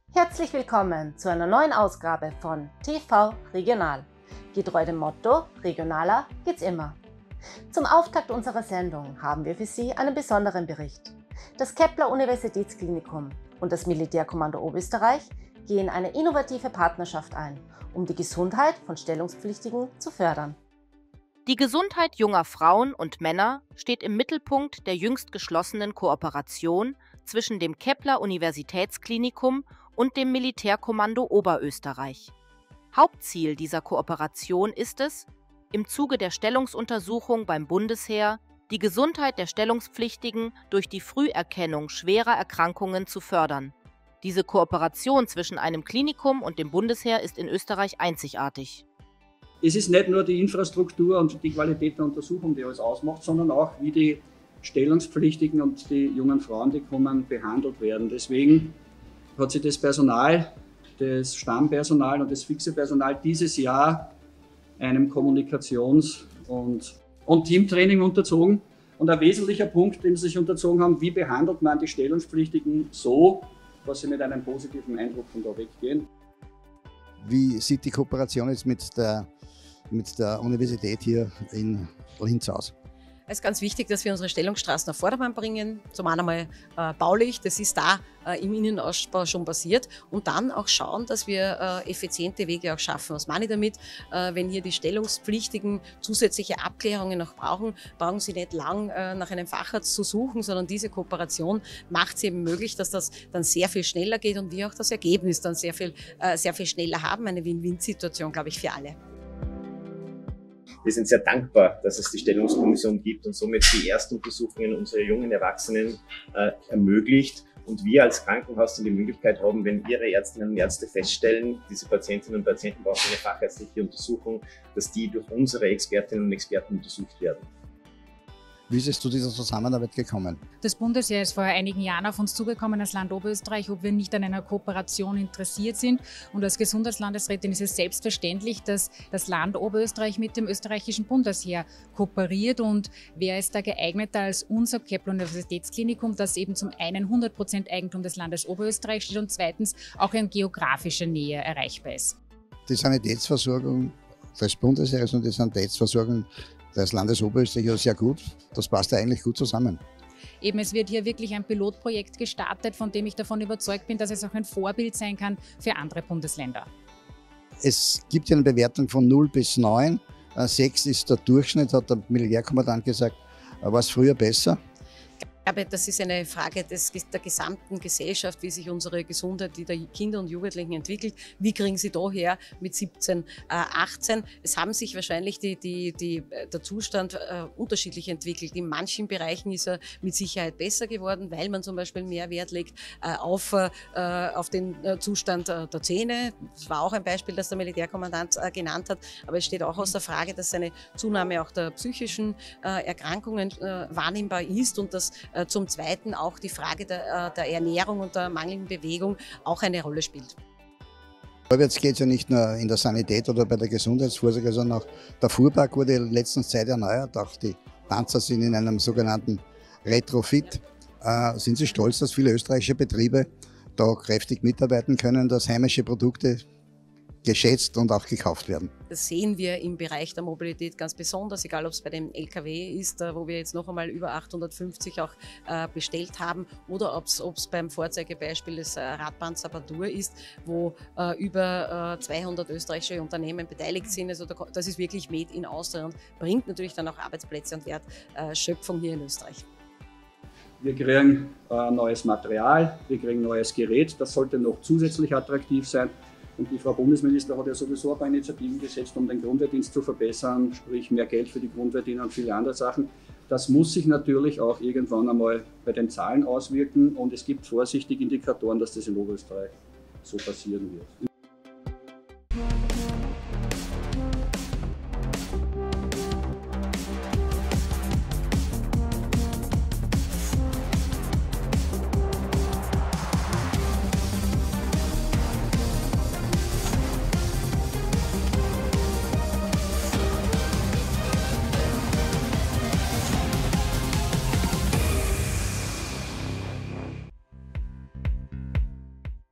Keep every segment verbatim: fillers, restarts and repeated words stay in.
Herzlich willkommen zu einer neuen Ausgabe von T V Regional. Getreu dem Motto, regionaler geht's immer. Zum Auftakt unserer Sendung haben wir für Sie einen besonderen Bericht. Das Kepler Universitätsklinikum und das Militärkommando Oberösterreich gehen eine innovative Partnerschaft ein, um die Gesundheit von Stellungspflichtigen zu fördern. Die Gesundheit junger Frauen und Männer steht im Mittelpunkt der jüngst geschlossenen Kooperation zwischen dem Kepler Universitätsklinikum und dem Militärkommando Oberösterreich. Hauptziel dieser Kooperation ist es, im Zuge der Stellungsuntersuchung beim Bundesheer die Gesundheit der Stellungspflichtigen durch die Früherkennung schwerer Erkrankungen zu fördern. Diese Kooperation zwischen einem Klinikum und dem Bundesheer ist in Österreich einzigartig. Es ist nicht nur die Infrastruktur und die Qualität der Untersuchung, die alles ausmacht, sondern auch, wie die Stellungspflichtigen und die jungen Frauen, die kommen, behandelt werden. Deswegen hat sich das Personal, das Stammpersonal und das fixe Personal dieses Jahr einem Kommunikations- und, und Teamtraining unterzogen. Und ein wesentlicher Punkt, den sie sich unterzogen haben, wie behandelt man die Stellungspflichtigen so, dass sie mit einem positiven Eindruck von da weggehen. Wie sieht die Kooperation jetzt mit der, mit der Universität hier in Linz aus? Es ist ganz wichtig, dass wir unsere Stellungsstraßen auf Vordermann bringen. Zum einen einmal äh, baulich, das ist da äh, im Innenausbau schon passiert. Und dann auch schauen, dass wir äh, effiziente Wege auch schaffen. Was meine ich damit? Äh, wenn hier die Stellungspflichtigen zusätzliche Abklärungen noch brauchen, brauchen sie nicht lang äh, nach einem Facharzt zu suchen, sondern diese Kooperation macht es eben möglich, dass das dann sehr viel schneller geht und wir auch das Ergebnis dann sehr viel, äh, sehr viel schneller haben. Eine Win-Win-Situation, glaube ich, für alle. Wir sind sehr dankbar, dass es die Stellungskommission gibt und somit die Erstuntersuchungen unserer jungen Erwachsenen äh, ermöglicht. Und wir als Krankenhaus dann die Möglichkeit haben, wenn Ihre Ärztinnen und Ärzte feststellen, diese Patientinnen und Patienten brauchen eine fachärztliche Untersuchung, dass die durch unsere Expertinnen und Experten untersucht werden. Wie ist es zu dieser Zusammenarbeit gekommen? Das Bundesheer ist vor einigen Jahren auf uns zugekommen als Land Oberösterreich, ob wir nicht an einer Kooperation interessiert sind. Und als Gesundheitslandesrätin ist es selbstverständlich, dass das Land Oberösterreich mit dem österreichischen Bundesheer kooperiert. Und wer ist da geeigneter als unser Kepler Universitätsklinikum, das eben zum einen hundert Prozent Eigentum des Landes Oberösterreich steht und zweitens auch in geografischer Nähe erreichbar ist. Die Sanitätsversorgung des Bundesheeres und die Sanitätsversorgung des Landes Oberösterreich ist sehr gut. Das passt ja eigentlich gut zusammen. Eben, es wird hier wirklich ein Pilotprojekt gestartet, von dem ich davon überzeugt bin, dass es auch ein Vorbild sein kann für andere Bundesländer. Es gibt hier eine Bewertung von null bis neun. sechs ist der Durchschnitt, hat der Militärkommandant gesagt. War es früher besser? Ich glaube, das ist eine Frage des, der gesamten Gesellschaft, wie sich unsere Gesundheit die der Kinder und Jugendlichen entwickelt. Wie kriegen sie daher mit siebzehn, achtzehn? Es haben sich wahrscheinlich die, die, die, der Zustand äh, unterschiedlich entwickelt. In manchen Bereichen ist er mit Sicherheit besser geworden, weil man zum Beispiel mehr Wert legt äh, auf, äh, auf den Zustand äh, der Zähne. Das war auch ein Beispiel, das der Militärkommandant äh, genannt hat. Aber es steht auch außer Frage, dass eine Zunahme auch der psychischen äh, Erkrankungen äh, wahrnehmbar ist und dass äh, zum Zweiten auch die Frage der, der Ernährung und der mangelnden Bewegung auch eine Rolle spielt. Vorwärts geht es ja nicht nur in der Sanität oder bei der Gesundheitsvorsorge, sondern auch der Fuhrpark wurde in letzter Zeit erneuert. Auch die Panzer sind in einem sogenannten Retrofit. Äh, sind Sie stolz, dass viele österreichische Betriebe da kräftig mitarbeiten können, dass heimische Produkte geschätzt und auch gekauft werden? Das sehen wir im Bereich der Mobilität ganz besonders, egal ob es bei dem L K W ist, wo wir jetzt noch einmal über achthundertfünfzig auch äh, bestellt haben, oder ob es beim Vorzeigebeispiel des äh, Radbahn Sabadur ist, wo äh, über äh, zweihundert österreichische Unternehmen beteiligt sind. Also das ist wirklich Made in Austria und bringt natürlich dann auch Arbeitsplätze und Wertschöpfung hier in Österreich. Wir kriegen äh, neues Material, wir kriegen neues Gerät, das sollte noch zusätzlich attraktiv sein. Und die Frau Bundesminister hat ja sowieso ein paar Initiativen gesetzt, um den Grundwehrdienst zu verbessern, sprich mehr Geld für die Grundwehrdiener und viele andere Sachen. Das muss sich natürlich auch irgendwann einmal bei den Zahlen auswirken und es gibt vorsichtige Indikatoren, dass das in Oberösterreich so passieren wird.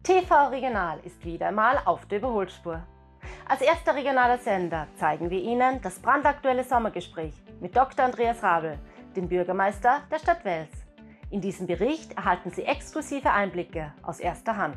T V Regional ist wieder einmal auf der Überholspur. Als erster regionaler Sender zeigen wir Ihnen das brandaktuelle Sommergespräch mit Doktor Andreas Rabl, dem Bürgermeister der Stadt Wels. In diesem Bericht erhalten Sie exklusive Einblicke aus erster Hand.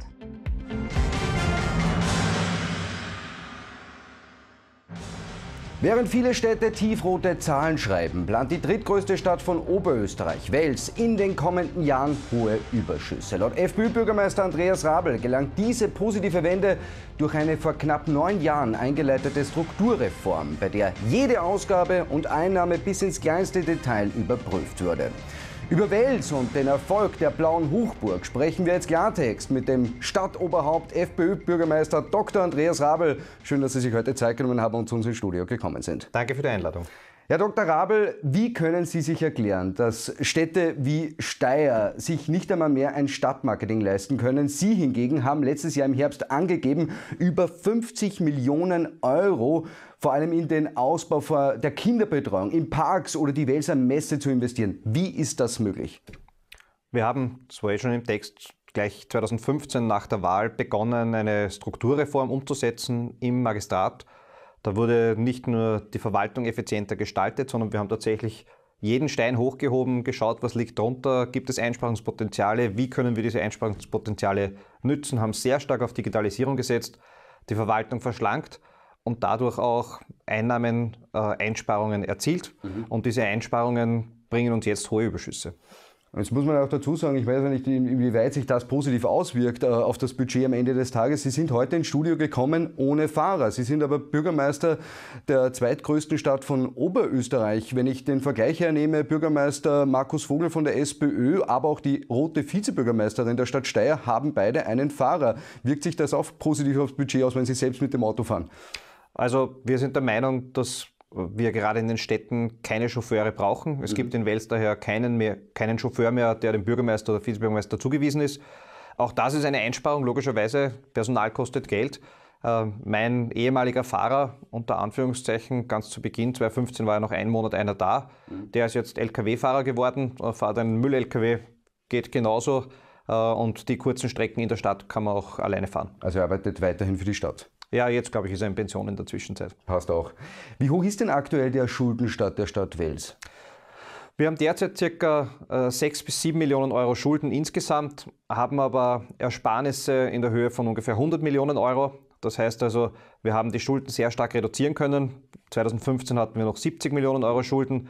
Während viele Städte tiefrote Zahlen schreiben, plant die drittgrößte Stadt von Oberösterreich, Wels, in den kommenden Jahren hohe Überschüsse. Laut FPÖ-Bürgermeister Andreas Rabl gelangt diese positive Wende durch eine vor knapp neun Jahren eingeleitete Strukturreform, bei der jede Ausgabe und Einnahme bis ins kleinste Detail überprüft wurde. Über Wels und den Erfolg der blauen Hochburg sprechen wir jetzt Klartext mit dem Stadtoberhaupt FPÖ-Bürgermeister Doktor Andreas Rabl. Schön, dass Sie sich heute Zeit genommen haben und zu uns ins Studio gekommen sind. Danke für die Einladung. Herr Doktor Rabl, wie können Sie sich erklären, dass Städte wie Steyr sich nicht einmal mehr ein Stadtmarketing leisten können? Sie hingegen haben letztes Jahr im Herbst angegeben, über fünfzig Millionen Euro vor allem in den Ausbau der Kinderbetreuung, in Parks oder die Welser Messe zu investieren. Wie ist das möglich? Wir haben, das war eh schon im Text, gleich zweitausendfünfzehn nach der Wahl begonnen, eine Strukturreform umzusetzen im Magistrat. Da wurde nicht nur die Verwaltung effizienter gestaltet, sondern wir haben tatsächlich jeden Stein hochgehoben, geschaut, was liegt drunter, gibt es Einsparungspotenziale, wie können wir diese Einsparungspotenziale nützen, haben sehr stark auf Digitalisierung gesetzt, die Verwaltung verschlankt und dadurch auch Einnahmen, äh, Einsparungen erzielt. Mhm. Und diese Einsparungen bringen uns jetzt hohe Überschüsse. Jetzt muss man auch dazu sagen, ich weiß ja nicht, inwieweit sich das positiv auswirkt äh, auf das Budget am Ende des Tages. Sie sind heute ins Studio gekommen ohne Fahrer. Sie sind aber Bürgermeister der zweitgrößten Stadt von Oberösterreich. Wenn ich den Vergleich hernehme, Bürgermeister Markus Vogel von der SPÖ, aber auch die rote Vizebürgermeisterin der Stadt Steyr haben beide einen Fahrer. Wirkt sich das auch positiv aufs Budget aus, wenn Sie selbst mit dem Auto fahren? Also wir sind der Meinung, dass wir gerade in den Städten keine Chauffeure brauchen. Es mhm. gibt in Wels daher keinen, mehr, keinen Chauffeur mehr, der dem Bürgermeister oder Vizebürgermeister zugewiesen ist. Auch das ist eine Einsparung, logischerweise. Personal kostet Geld. Äh, mein ehemaliger Fahrer, unter Anführungszeichen, ganz zu Beginn, zweitausendfünfzehn war ja noch einen Monat einer da. Mhm. Der ist jetzt L K W-Fahrer geworden, fährt einen Müll-L K W, geht genauso. Äh, und die kurzen Strecken in der Stadt kann man auch alleine fahren. Also er arbeitet weiterhin für die Stadt? Ja, jetzt glaube ich, ist er in Pension in der Zwischenzeit. Passt auch. Wie hoch ist denn aktuell der Schuldenstand der Stadt Wels? Wir haben derzeit ca. äh, sechs bis sieben Millionen Euro Schulden insgesamt, haben aber Ersparnisse in der Höhe von ungefähr hundert Millionen Euro. Das heißt also, wir haben die Schulden sehr stark reduzieren können. zweitausendfünfzehn hatten wir noch siebzig Millionen Euro Schulden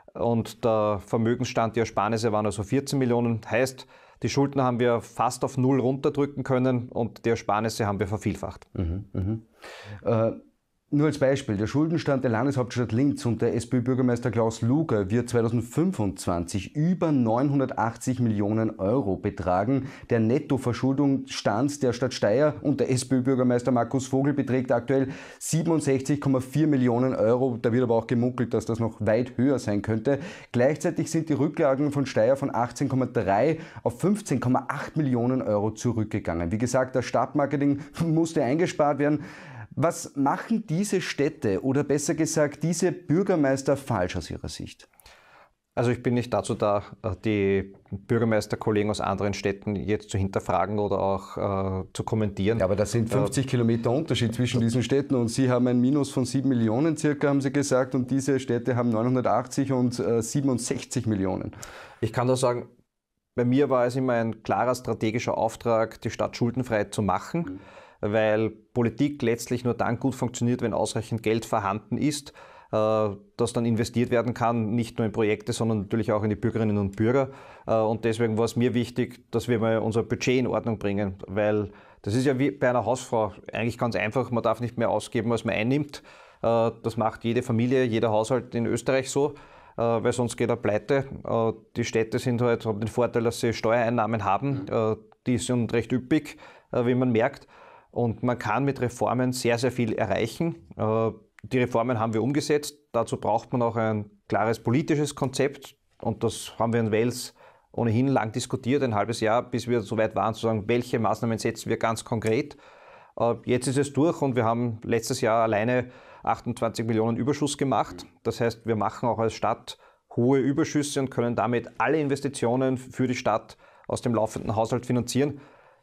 und der Vermögensstand, die Ersparnisse waren also vierzehn Millionen. Heißt, die Schulden haben wir fast auf Null runterdrücken können und die Ersparnisse haben wir vervielfacht. Mhm, mhm. Äh, nur als Beispiel, der Schuldenstand der Landeshauptstadt Linz und der SPÖ-Bürgermeister Klaus Luger wird zweitausendfünfundzwanzig über neunhundertachtzig Millionen Euro betragen. Der Nettoverschuldungsstand der Stadt Steyr und der SPÖ-Bürgermeister Markus Vogel beträgt aktuell siebenundsechzig Komma vier Millionen Euro. Da wird aber auch gemunkelt, dass das noch weit höher sein könnte. Gleichzeitig sind die Rücklagen von Steyr von achtzehn Komma drei auf fünfzehn Komma acht Millionen Euro zurückgegangen. Wie gesagt, das Stadtmarketing musste eingespart werden. Was machen diese Städte oder besser gesagt diese Bürgermeister falsch aus Ihrer Sicht? Also ich bin nicht dazu da, die Bürgermeisterkollegen aus anderen Städten jetzt zu hinterfragen oder auch äh, zu kommentieren. Ja, aber das sind fünfzig äh, Kilometer Unterschied zwischen diesen Städten und Sie haben ein Minus von sieben Millionen circa, haben Sie gesagt, und diese Städte haben neunhundertachtzig und äh, siebenundsechzig Millionen. Ich kann da sagen, bei mir war es immer ein klarer strategischer Auftrag, die Stadt schuldenfrei zu machen. Mhm. Weil Politik letztlich nur dann gut funktioniert, wenn ausreichend Geld vorhanden ist, das dann investiert werden kann, nicht nur in Projekte, sondern natürlich auch in die Bürgerinnen und Bürger. Und deswegen war es mir wichtig, dass wir mal unser Budget in Ordnung bringen, weil das ist ja wie bei einer Hausfrau eigentlich ganz einfach, man darf nicht mehr ausgeben, als man einnimmt. Das macht jede Familie, jeder Haushalt in Österreich so, weil sonst geht er pleite. Die Städte sind halt, haben den Vorteil, dass sie Steuereinnahmen haben, die sind recht üppig, wie man merkt. Und man kann mit Reformen sehr, sehr viel erreichen. Die Reformen haben wir umgesetzt. Dazu braucht man auch ein klares politisches Konzept. Und das haben wir in Wels ohnehin lang diskutiert, ein halbes Jahr, bis wir so weit waren, zu sagen, welche Maßnahmen setzen wir ganz konkret. Jetzt ist es durch und wir haben letztes Jahr alleine achtundzwanzig Millionen Überschuss gemacht. Das heißt, wir machen auch als Stadt hohe Überschüsse und können damit alle Investitionen für die Stadt aus dem laufenden Haushalt finanzieren.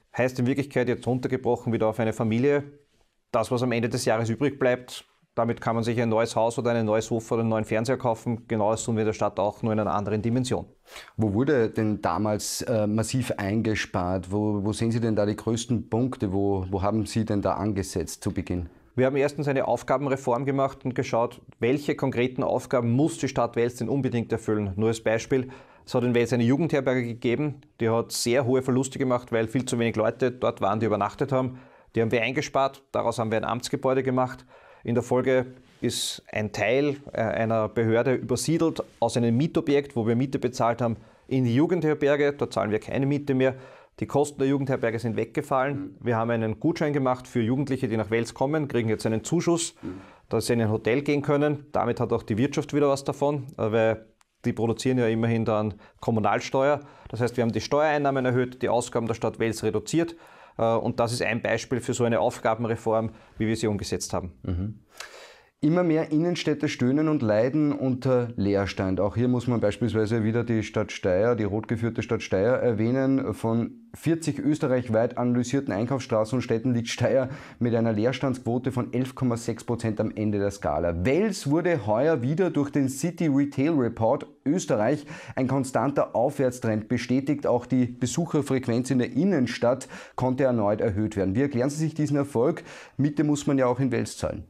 Heißt in Wirklichkeit jetzt runtergebrochen wieder auf eine Familie, das, was am Ende des Jahres übrig bleibt, damit kann man sich ein neues Haus oder ein neues Sofa oder einen neuen Fernseher kaufen. Genau das tun wir in der Stadt auch, nur in einer anderen Dimension. Wo wurde denn damals äh, massiv eingespart? Wo, wo sehen Sie denn da die größten Punkte? Wo, wo haben Sie denn da angesetzt zu Beginn? Wir haben erstens eine Aufgabenreform gemacht und geschaut, welche konkreten Aufgaben muss die Stadt Wels denn unbedingt erfüllen. Nur als Beispiel, es hat in Wels eine Jugendherberge gegeben, die hat sehr hohe Verluste gemacht, weil viel zu wenig Leute dort waren, die übernachtet haben. Die haben wir eingespart, daraus haben wir ein Amtsgebäude gemacht. In der Folge ist ein Teil einer Behörde übersiedelt aus einem Mietobjekt, wo wir Miete bezahlt haben, in die Jugendherberge. Da zahlen wir keine Miete mehr. Die Kosten der Jugendherberge sind weggefallen. Wir haben einen Gutschein gemacht für Jugendliche, die nach Wels kommen, kriegen jetzt einen Zuschuss, dass sie in ein Hotel gehen können. Damit hat auch die Wirtschaft wieder was davon, weil die produzieren ja immerhin dann Kommunalsteuer. Das heißt, wir haben die Steuereinnahmen erhöht, die Ausgaben der Stadt Wels reduziert. Und das ist ein Beispiel für so eine Aufgabenreform, wie wir sie umgesetzt haben. Mhm. Immer mehr Innenstädte stöhnen und leiden unter Leerstand. Auch hier muss man beispielsweise wieder die Stadt Steyr, die rot geführte Stadt Steyr erwähnen. Von vierzig österreichweit analysierten Einkaufsstraßen und Städten liegt Steyr mit einer Leerstandsquote von elf Komma sechs Prozent am Ende der Skala. Wels wurde heuer wieder durch den City Retail Report Österreich ein konstanter Aufwärtstrend bestätigt. Auch die Besucherfrequenz in der Innenstadt konnte erneut erhöht werden. Wie erklären Sie sich diesen Erfolg? Miete muss man ja auch in Wels zahlen.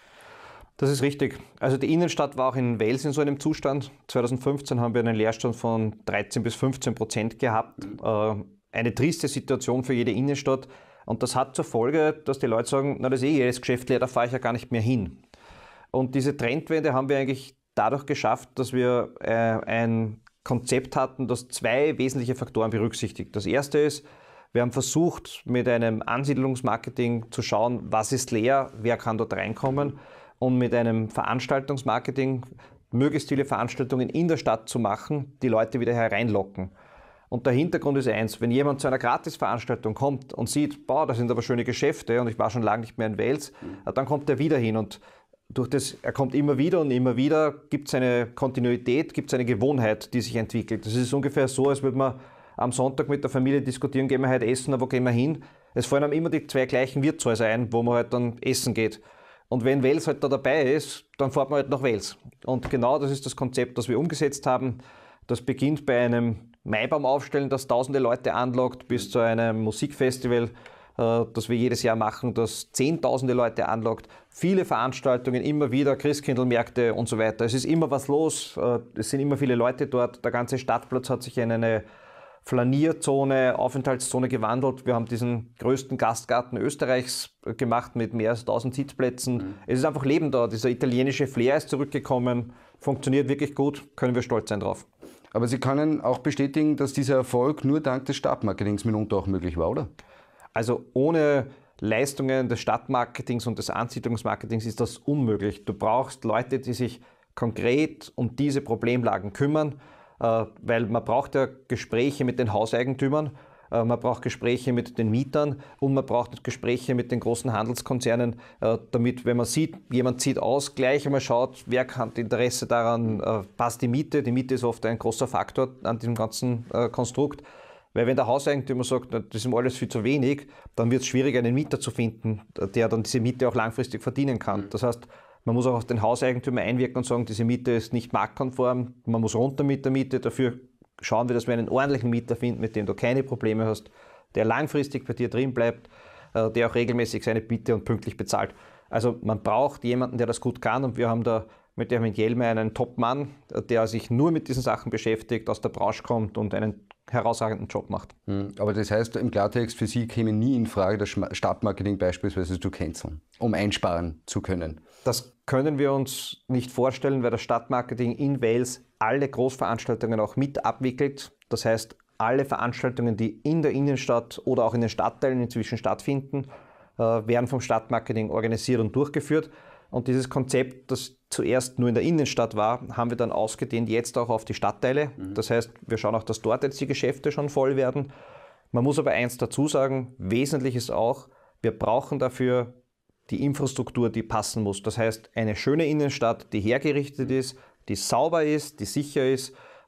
Das ist richtig. Also die Innenstadt war auch in Wels in so einem Zustand. zweitausendfünfzehn haben wir einen Leerstand von dreizehn bis fünfzehn Prozent gehabt. Mhm. Eine triste Situation für jede Innenstadt. Und das hat zur Folge, dass die Leute sagen, na, das ist eh jedes Geschäft leer, da fahre ich ja gar nicht mehr hin. Und diese Trendwende haben wir eigentlich dadurch geschafft, dass wir äh, ein Konzept hatten, das zwei wesentliche Faktoren berücksichtigt. Das erste ist, wir haben versucht, mit einem Ansiedlungsmarketing zu schauen, was ist leer, wer kann dort reinkommen. Und mit einem Veranstaltungsmarketing möglichst viele Veranstaltungen in der Stadt zu machen, die Leute wieder hereinlocken. Und der Hintergrund ist eins, wenn jemand zu einer Gratisveranstaltung kommt und sieht, boah, das sind aber schöne Geschäfte und ich war schon lange nicht mehr in Wels, dann kommt er wieder hin und durch das, er kommt immer wieder und immer wieder, gibt es eine Kontinuität, gibt es eine Gewohnheit, die sich entwickelt. Das ist ungefähr so, als würde man am Sonntag mit der Familie diskutieren, gehen wir heute essen, wo gehen wir hin? Es fallen einem immer die zwei gleichen Wirtshäuser ein, wo man halt dann essen geht. Und wenn Wels halt da dabei ist, dann fährt man halt nach Wels. Und genau das ist das Konzept, das wir umgesetzt haben. Das beginnt bei einem Maibaumaufstellen, das tausende Leute anlockt, bis zu einem Musikfestival, das wir jedes Jahr machen, das zehntausende Leute anlockt. Viele Veranstaltungen, immer wieder Christkindlmärkte und so weiter. Es ist immer was los, es sind immer viele Leute dort. Der ganze Stadtplatz hat sich in eine Flanierzone, Aufenthaltszone gewandelt. Wir haben diesen größten Gastgarten Österreichs gemacht mit mehr als tausend Sitzplätzen. Mhm. Es ist einfach Leben da. Dieser italienische Flair ist zurückgekommen, funktioniert wirklich gut, können wir stolz sein drauf. Aber Sie können auch bestätigen, dass dieser Erfolg nur dank des Stadtmarketings mitunter auch möglich war, oder? Also ohne Leistungen des Stadtmarketings und des Ansiedlungsmarketings ist das unmöglich. Du brauchst Leute, die sich konkret um diese Problemlagen kümmern, weil man braucht ja Gespräche mit den Hauseigentümern, man braucht Gespräche mit den Mietern und man braucht Gespräche mit den großen Handelskonzernen, damit, wenn man sieht, jemand zieht aus, gleich einmal schaut, wer hat Interesse daran, passt die Miete. Die Miete ist oft ein großer Faktor an diesem ganzen Konstrukt, weil wenn der Hauseigentümer sagt, das ist ihm alles viel zu wenig, dann wird es schwierig, einen Mieter zu finden, der dann diese Miete auch langfristig verdienen kann. Das heißt, man muss auch auf den Hauseigentümer einwirken und sagen, diese Miete ist nicht marktkonform, man muss runter mit der Miete. Dafür schauen wir, dass wir einen ordentlichen Mieter finden, mit dem du keine Probleme hast, der langfristig bei dir drin bleibt, der auch regelmäßig seine Miete und pünktlich bezahlt. Also man braucht jemanden, der das gut kann und wir haben da mit der Jelme einen Top-Mann, der sich nur mit diesen Sachen beschäftigt, aus der Branche kommt und einen herausragenden Job macht. Aber das heißt, im Klartext, für Sie käme nie in Frage, das Stadtmarketing beispielsweise zu canceln, um einsparen zu können? Das können wir uns nicht vorstellen, weil das Stadtmarketing in Wels alle Großveranstaltungen auch mit abwickelt. Das heißt, alle Veranstaltungen, die in der Innenstadt oder auch in den Stadtteilen inzwischen stattfinden, werden vom Stadtmarketing organisiert und durchgeführt. Und dieses Konzept, das zuerst nur in der Innenstadt war, haben wir dann ausgedehnt jetzt auch auf die Stadtteile. Mhm. Das heißt, wir schauen auch, dass dort jetzt die Geschäfte schon voll werden. Man muss aber eins dazu sagen, wesentlich ist auch, wir brauchen dafür die Infrastruktur, die passen muss. Das heißt, eine schöne Innenstadt, die hergerichtet ist, die sauber ist, die sicher ist,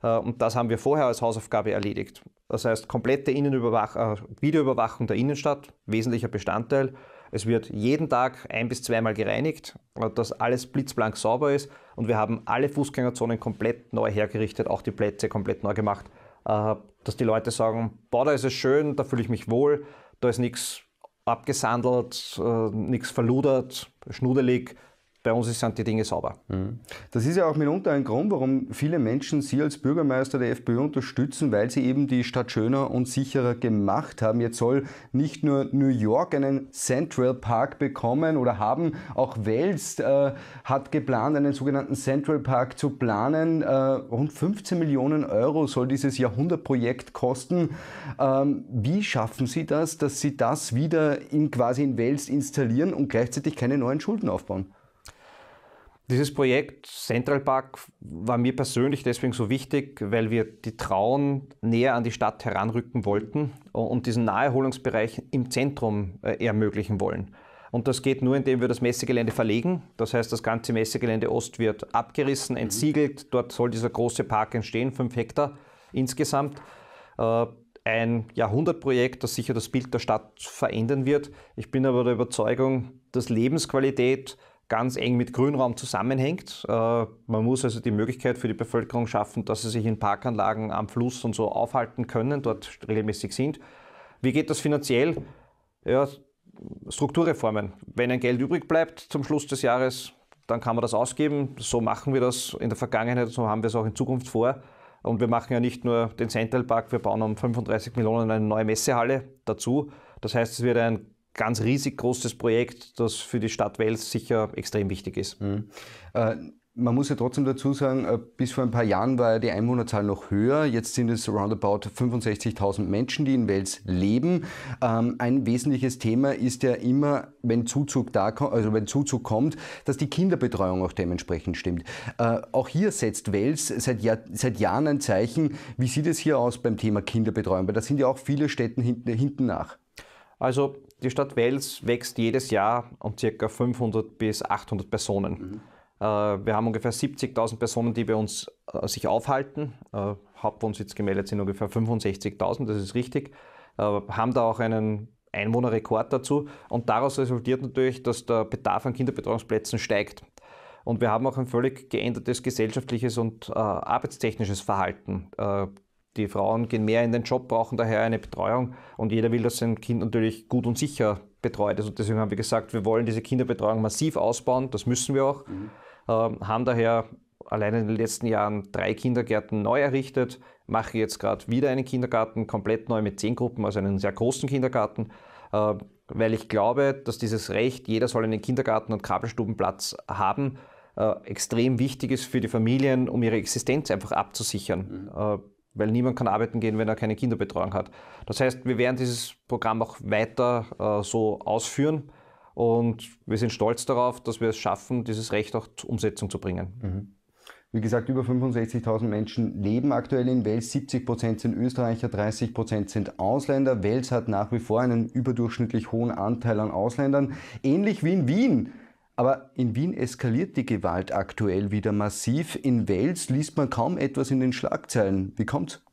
Und das haben wir vorher als Hausaufgabe erledigt. Das heißt, komplette Innenüberwach- äh, Videoüberwachung der Innenstadt, wesentlicher Bestandteil. Es wird jeden Tag ein- bis zweimal gereinigt, dass alles blitzblank sauber ist. Und wir haben alle Fußgängerzonen komplett neu hergerichtet, auch die Plätze komplett neu gemacht. Äh, dass die Leute sagen, boah, da ist es schön, da fühle ich mich wohl, da ist nichts abgesandelt, äh, nichts verludert, schnudelig. Bei uns sind die Dinge sauber. Das ist ja auch mitunter ein Grund, warum viele Menschen Sie als Bürgermeister der FPÖ unterstützen, weil Sie eben die Stadt schöner und sicherer gemacht haben. Jetzt soll nicht nur New York einen Central Park bekommen oder haben, auch Wels äh, hat geplant, einen sogenannten Central Park zu planen. Äh, rund fünfzehn Millionen Euro soll dieses Jahrhundertprojekt kosten. Ähm, wie schaffen Sie das, dass Sie das wieder in, quasi in Wels installieren und gleichzeitig keine neuen Schulden aufbauen? Dieses Projekt Central Park war mir persönlich deswegen so wichtig, weil wir die Traun näher an die Stadt heranrücken wollten und diesen Naherholungsbereich im Zentrum ermöglichen wollen. Und das geht nur, indem wir das Messegelände verlegen. Das heißt, das ganze Messegelände Ost wird abgerissen, entsiegelt. Dort soll dieser große Park entstehen, fünf Hektar insgesamt. Ein Jahrhundertprojekt, das sicher das Bild der Stadt verändern wird. Ich bin aber der Überzeugung, dass Lebensqualität ganz eng mit Grünraum zusammenhängt. Man muss also die Möglichkeit für die Bevölkerung schaffen, dass sie sich in Parkanlagen am Fluss und so aufhalten können, dort regelmäßig sind. Wie geht das finanziell? Ja, Strukturreformen. Wenn ein Geld übrig bleibt zum Schluss des Jahres, dann kann man das ausgeben. So machen wir das in der Vergangenheit, so haben wir es auch in Zukunft vor. Und wir machen ja nicht nur den Central Park, wir bauen um fünfunddreißig Millionen eine neue Messehalle dazu. Das heißt, es wird ein ganz riesig großes Projekt, das für die Stadt Wels sicher extrem wichtig ist. Mhm. Äh, man muss ja trotzdem dazu sagen, äh, bis vor ein paar Jahren war ja die Einwohnerzahl noch höher. Jetzt sind es roundabout fünfundsechzigtausend Menschen, die in Wels leben. Ähm, ein wesentliches Thema ist ja immer, wenn Zuzug da kommt, also wenn Zuzug kommt, dass die Kinderbetreuung auch dementsprechend stimmt. Äh, auch hier setzt Wels seit, Jahr, seit Jahren ein Zeichen. Wie sieht es hier aus beim Thema Kinderbetreuung? Weil da sind ja auch viele Städte hinten, hinten nach. Also die Stadt Wels wächst jedes Jahr um ca. fünfhundert bis achthundert Personen. Mhm. Äh, wir haben ungefähr siebzigtausend Personen, die bei uns äh, sich aufhalten. Äh, Hauptwohnsitz gemeldet sind ungefähr fünfundsechzigtausend, das ist richtig. Äh, haben da auch einen Einwohnerrekord dazu. Und daraus resultiert natürlich, dass der Bedarf an Kinderbetreuungsplätzen steigt. Und wir haben auch ein völlig geändertes gesellschaftliches und äh, arbeitstechnisches Verhalten. Äh, Die Frauen gehen mehr in den Job, brauchen daher eine Betreuung und jeder will, dass sein Kind natürlich gut und sicher betreut ist. Und deswegen haben wir gesagt, wir wollen diese Kinderbetreuung massiv ausbauen, das müssen wir auch. Mhm. Ähm, haben daher allein in den letzten Jahren drei Kindergärten neu errichtet, mache jetzt gerade wieder einen Kindergarten, komplett neu mit zehn Gruppen, also einen sehr großen Kindergarten, äh, weil ich glaube, dass dieses Recht, jeder soll einen Kindergarten und Krabbelstubenplatz haben, äh, extrem wichtig ist für die Familien, um ihre Existenz einfach abzusichern. Mhm. Äh, weil niemand kann arbeiten gehen, wenn er keine Kinderbetreuung hat. Das heißt, wir werden dieses Programm auch weiter äh, so ausführen und wir sind stolz darauf, dass wir es schaffen, dieses Recht auch zur Umsetzung zu bringen. Mhm. Wie gesagt, über fünfundsechzigtausend Menschen leben aktuell in Wels, siebzig Prozent sind Österreicher, dreißig Prozent sind Ausländer. Wels hat nach wie vor einen überdurchschnittlich hohen Anteil an Ausländern, ähnlich wie in Wien. Aber in Wien eskaliert die Gewalt aktuell wieder massiv. In Wels liest man kaum etwas in den Schlagzeilen. Wie kommt's?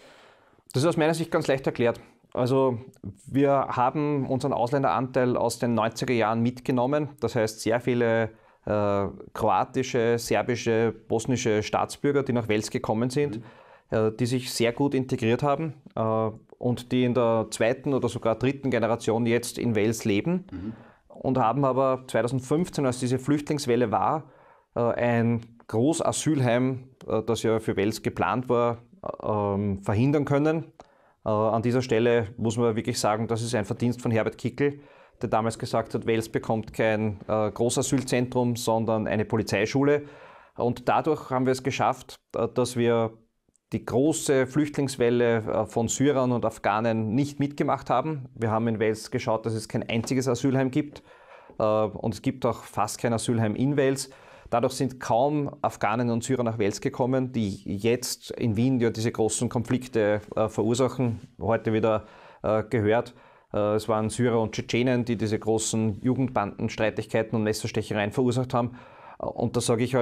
Das ist aus meiner Sicht ganz leicht erklärt. Also wir haben unseren Ausländeranteil aus den neunziger Jahren mitgenommen. Das heißt, sehr viele äh, kroatische, serbische, bosnische Staatsbürger, die nach Wels gekommen sind, mhm. äh, die sich sehr gut integriert haben äh, und die in der zweiten oder sogar dritten Generation jetzt in Wels leben. Mhm. Und haben aber zweitausendfünfzehn, als diese Flüchtlingswelle war, ein Großasylheim, das ja für Wels geplant war, verhindern können. An dieser Stelle muss man wirklich sagen, das ist ein Verdienst von Herbert Kickl, der damals gesagt hat, Wels bekommt kein Großasylzentrum, sondern eine Polizeischule. Und dadurch haben wir es geschafft, dass wir die große Flüchtlingswelle von Syrern und Afghanen nicht mitgemacht haben. Wir haben in Wels geschaut, dass es kein einziges Asylheim gibt und es gibt auch fast kein Asylheim in Wels. Dadurch sind kaum Afghanen und Syrer nach Wels gekommen, die jetzt in Wien ja diese großen Konflikte verursachen. Heute wieder gehört, es waren Syrer und Tschetschenen, die diese großen Jugendbandenstreitigkeiten und Messerstechereien verursacht haben. Und da sage ich halt,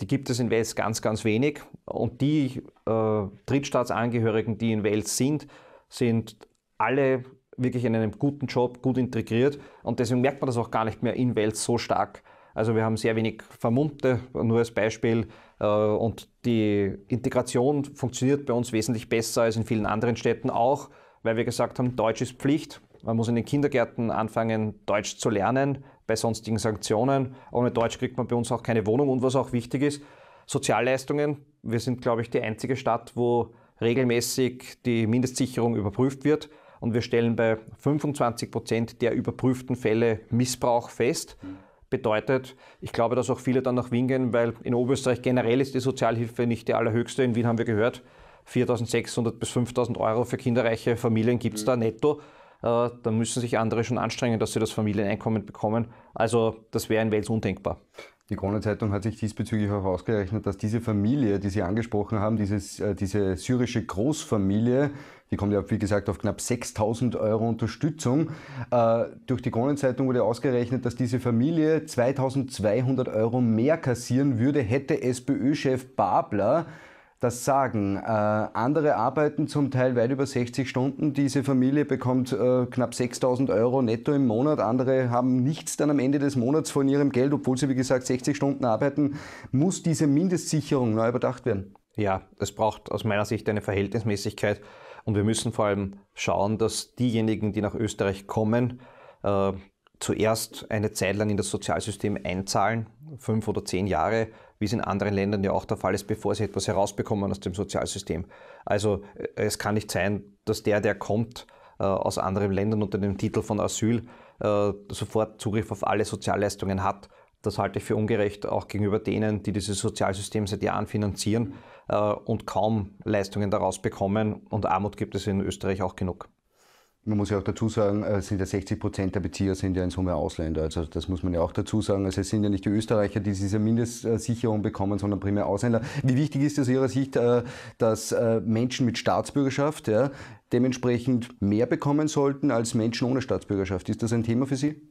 die gibt es in Wales ganz, ganz wenig. Und die äh, Drittstaatsangehörigen, die in Wales sind, sind alle wirklich in einem guten Job, gut integriert. Und deswegen merkt man das auch gar nicht mehr in Wales so stark. Also wir haben sehr wenig Vermummte, nur als Beispiel. Und die Integration funktioniert bei uns wesentlich besser als in vielen anderen Städten auch, weil wir gesagt haben, Deutsch ist Pflicht. Man muss in den Kindergärten anfangen, Deutsch zu lernen, bei sonstigen Sanktionen. Ohne Deutsch kriegt man bei uns auch keine Wohnung. Und was auch wichtig ist, Sozialleistungen. Wir sind, glaube ich, die einzige Stadt, wo regelmäßig die Mindestsicherung überprüft wird. Und wir stellen bei fünfundzwanzig Prozent der überprüften Fälle Missbrauch fest. Bedeutet, ich glaube, dass auch viele dann nach Wien gehen, weil in Oberösterreich generell ist die Sozialhilfe nicht die allerhöchste. In Wien haben wir gehört, viertausendsechshundert bis fünftausend Euro für kinderreiche Familien gibt es da netto. Äh, da müssen sich andere schon anstrengen, dass sie das Familieneinkommen bekommen. Also das wäre in Wales undenkbar. Die Kronenzeitung hat sich diesbezüglich auch ausgerechnet, dass diese Familie, die Sie angesprochen haben, dieses, äh, diese syrische Großfamilie, die kommt ja, wie gesagt, auf knapp sechstausend Euro Unterstützung. Äh, durch die Kronenzeitung wurde ausgerechnet, dass diese Familie zweitausendzweihundert Euro mehr kassieren würde, hätte SPÖ-Chef Babler das Sagen. Äh, andere arbeiten zum Teil weit über sechzig Stunden. Diese Familie bekommt äh, knapp sechstausend Euro netto im Monat. Andere haben nichts dann am Ende des Monats von ihrem Geld, obwohl sie, wie gesagt, sechzig Stunden arbeiten. Muss diese Mindestsicherung neu überdacht werden? Ja, es braucht aus meiner Sicht eine Verhältnismäßigkeit. Und wir müssen vor allem schauen, dass diejenigen, die nach Österreich kommen, äh, zuerst eine Zeit lang in das Sozialsystem einzahlen, fünf oder zehn Jahre, wie es in anderen Ländern ja auch der Fall ist, bevor sie etwas herausbekommen aus dem Sozialsystem. Also es kann nicht sein, dass der, der kommt äh, aus anderen Ländern unter dem Titel von Asyl, äh, sofort Zugriff auf alle Sozialleistungen hat. Das halte ich für ungerecht, auch gegenüber denen, die dieses Sozialsystem seit Jahren finanzieren äh, und kaum Leistungen daraus bekommen. Und Armut gibt es in Österreich auch genug. Man muss ja auch dazu sagen, es sind ja sechzig Prozent der Bezieher sind ja in Summe Ausländer. Also das muss man ja auch dazu sagen. Also es sind ja nicht die Österreicher, die diese Mindestsicherung bekommen, sondern primär Ausländer. Wie wichtig ist es aus Ihrer Sicht, dass Menschen mit Staatsbürgerschaft ja, dementsprechend mehr bekommen sollten als Menschen ohne Staatsbürgerschaft? Ist das ein Thema für Sie?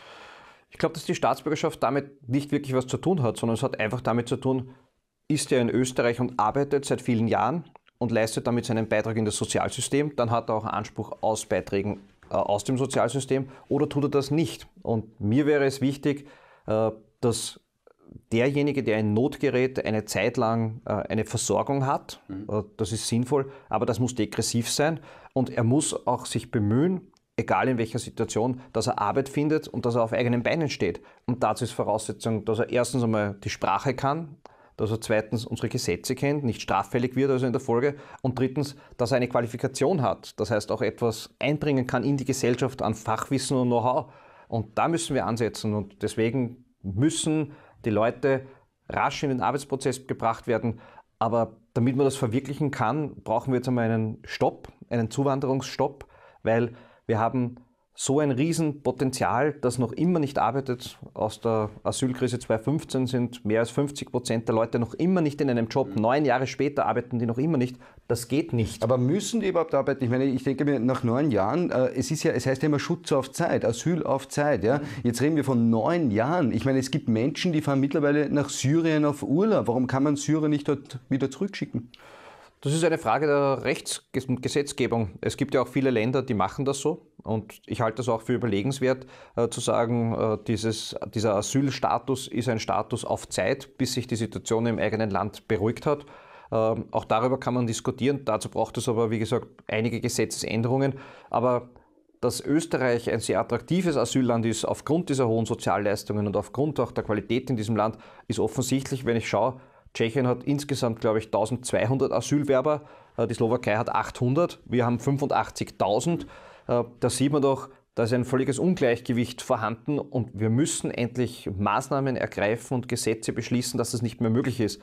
Ich glaube, dass die Staatsbürgerschaft damit nicht wirklich was zu tun hat, sondern es hat einfach damit zu tun, ist er in Österreich und arbeitet seit vielen Jahren und leistet damit seinen Beitrag in das Sozialsystem, dann hat er auch Anspruch aus Beiträgen äh, aus dem Sozialsystem, oder tut er das nicht? Und mir wäre es wichtig, äh, dass derjenige, der in Not gerät, eine Zeit lang äh, eine Versorgung hat. Mhm. Äh, das ist sinnvoll, aber das muss degressiv sein und er muss auch sich bemühen, egal in welcher Situation, dass er Arbeit findet und dass er auf eigenen Beinen steht. Und dazu ist Voraussetzung, dass er erstens einmal die Sprache kann, dass er zweitens unsere Gesetze kennt, nicht straffällig wird also in der Folge, und drittens, dass er eine Qualifikation hat, das heißt auch etwas einbringen kann in die Gesellschaft an Fachwissen und Know-how. Und da müssen wir ansetzen und deswegen müssen die Leute rasch in den Arbeitsprozess gebracht werden. Aber damit man das verwirklichen kann, brauchen wir jetzt einmal einen Stopp, einen Zuwanderungsstopp, weil wir haben so ein Riesenpotenzial, das noch immer nicht arbeitet. Aus der Asylkrise zweitausendfünfzehn sind mehr als fünfzig Prozent der Leute noch immer nicht in einem Job. Neun Jahre später arbeiten die noch immer nicht. Das geht nicht. Aber müssen die überhaupt arbeiten? Ich meine, ich denke mir, nach neun Jahren, äh, es ist ja, es heißt ja immer Schutz auf Zeit, Asyl auf Zeit. Ja? Jetzt reden wir von neun Jahren. Ich meine, es gibt Menschen, die fahren mittlerweile nach Syrien auf Urlaub. Warum kann man Syrer nicht dort wieder zurückschicken? Das ist eine Frage der Rechtsgesetzgebung. Es gibt ja auch viele Länder, die machen das so. Und ich halte das auch für überlegenswert, äh, zu sagen, äh, dieses, dieser Asylstatus ist ein Status auf Zeit, bis sich die Situation im eigenen Land beruhigt hat. Ähm, auch darüber kann man diskutieren. Dazu braucht es aber, wie gesagt, einige Gesetzesänderungen. Aber dass Österreich ein sehr attraktives Asylland ist, aufgrund dieser hohen Sozialleistungen und aufgrund auch der Qualität in diesem Land, ist offensichtlich, wenn ich schaue. Tschechien hat insgesamt, glaube ich, eintausendzweihundert Asylwerber, die Slowakei hat achthundert, wir haben fünfundachtzigtausend. Da sieht man doch, da ist ein völliges Ungleichgewicht vorhanden und wir müssen endlich Maßnahmen ergreifen und Gesetze beschließen, dass das nicht mehr möglich ist.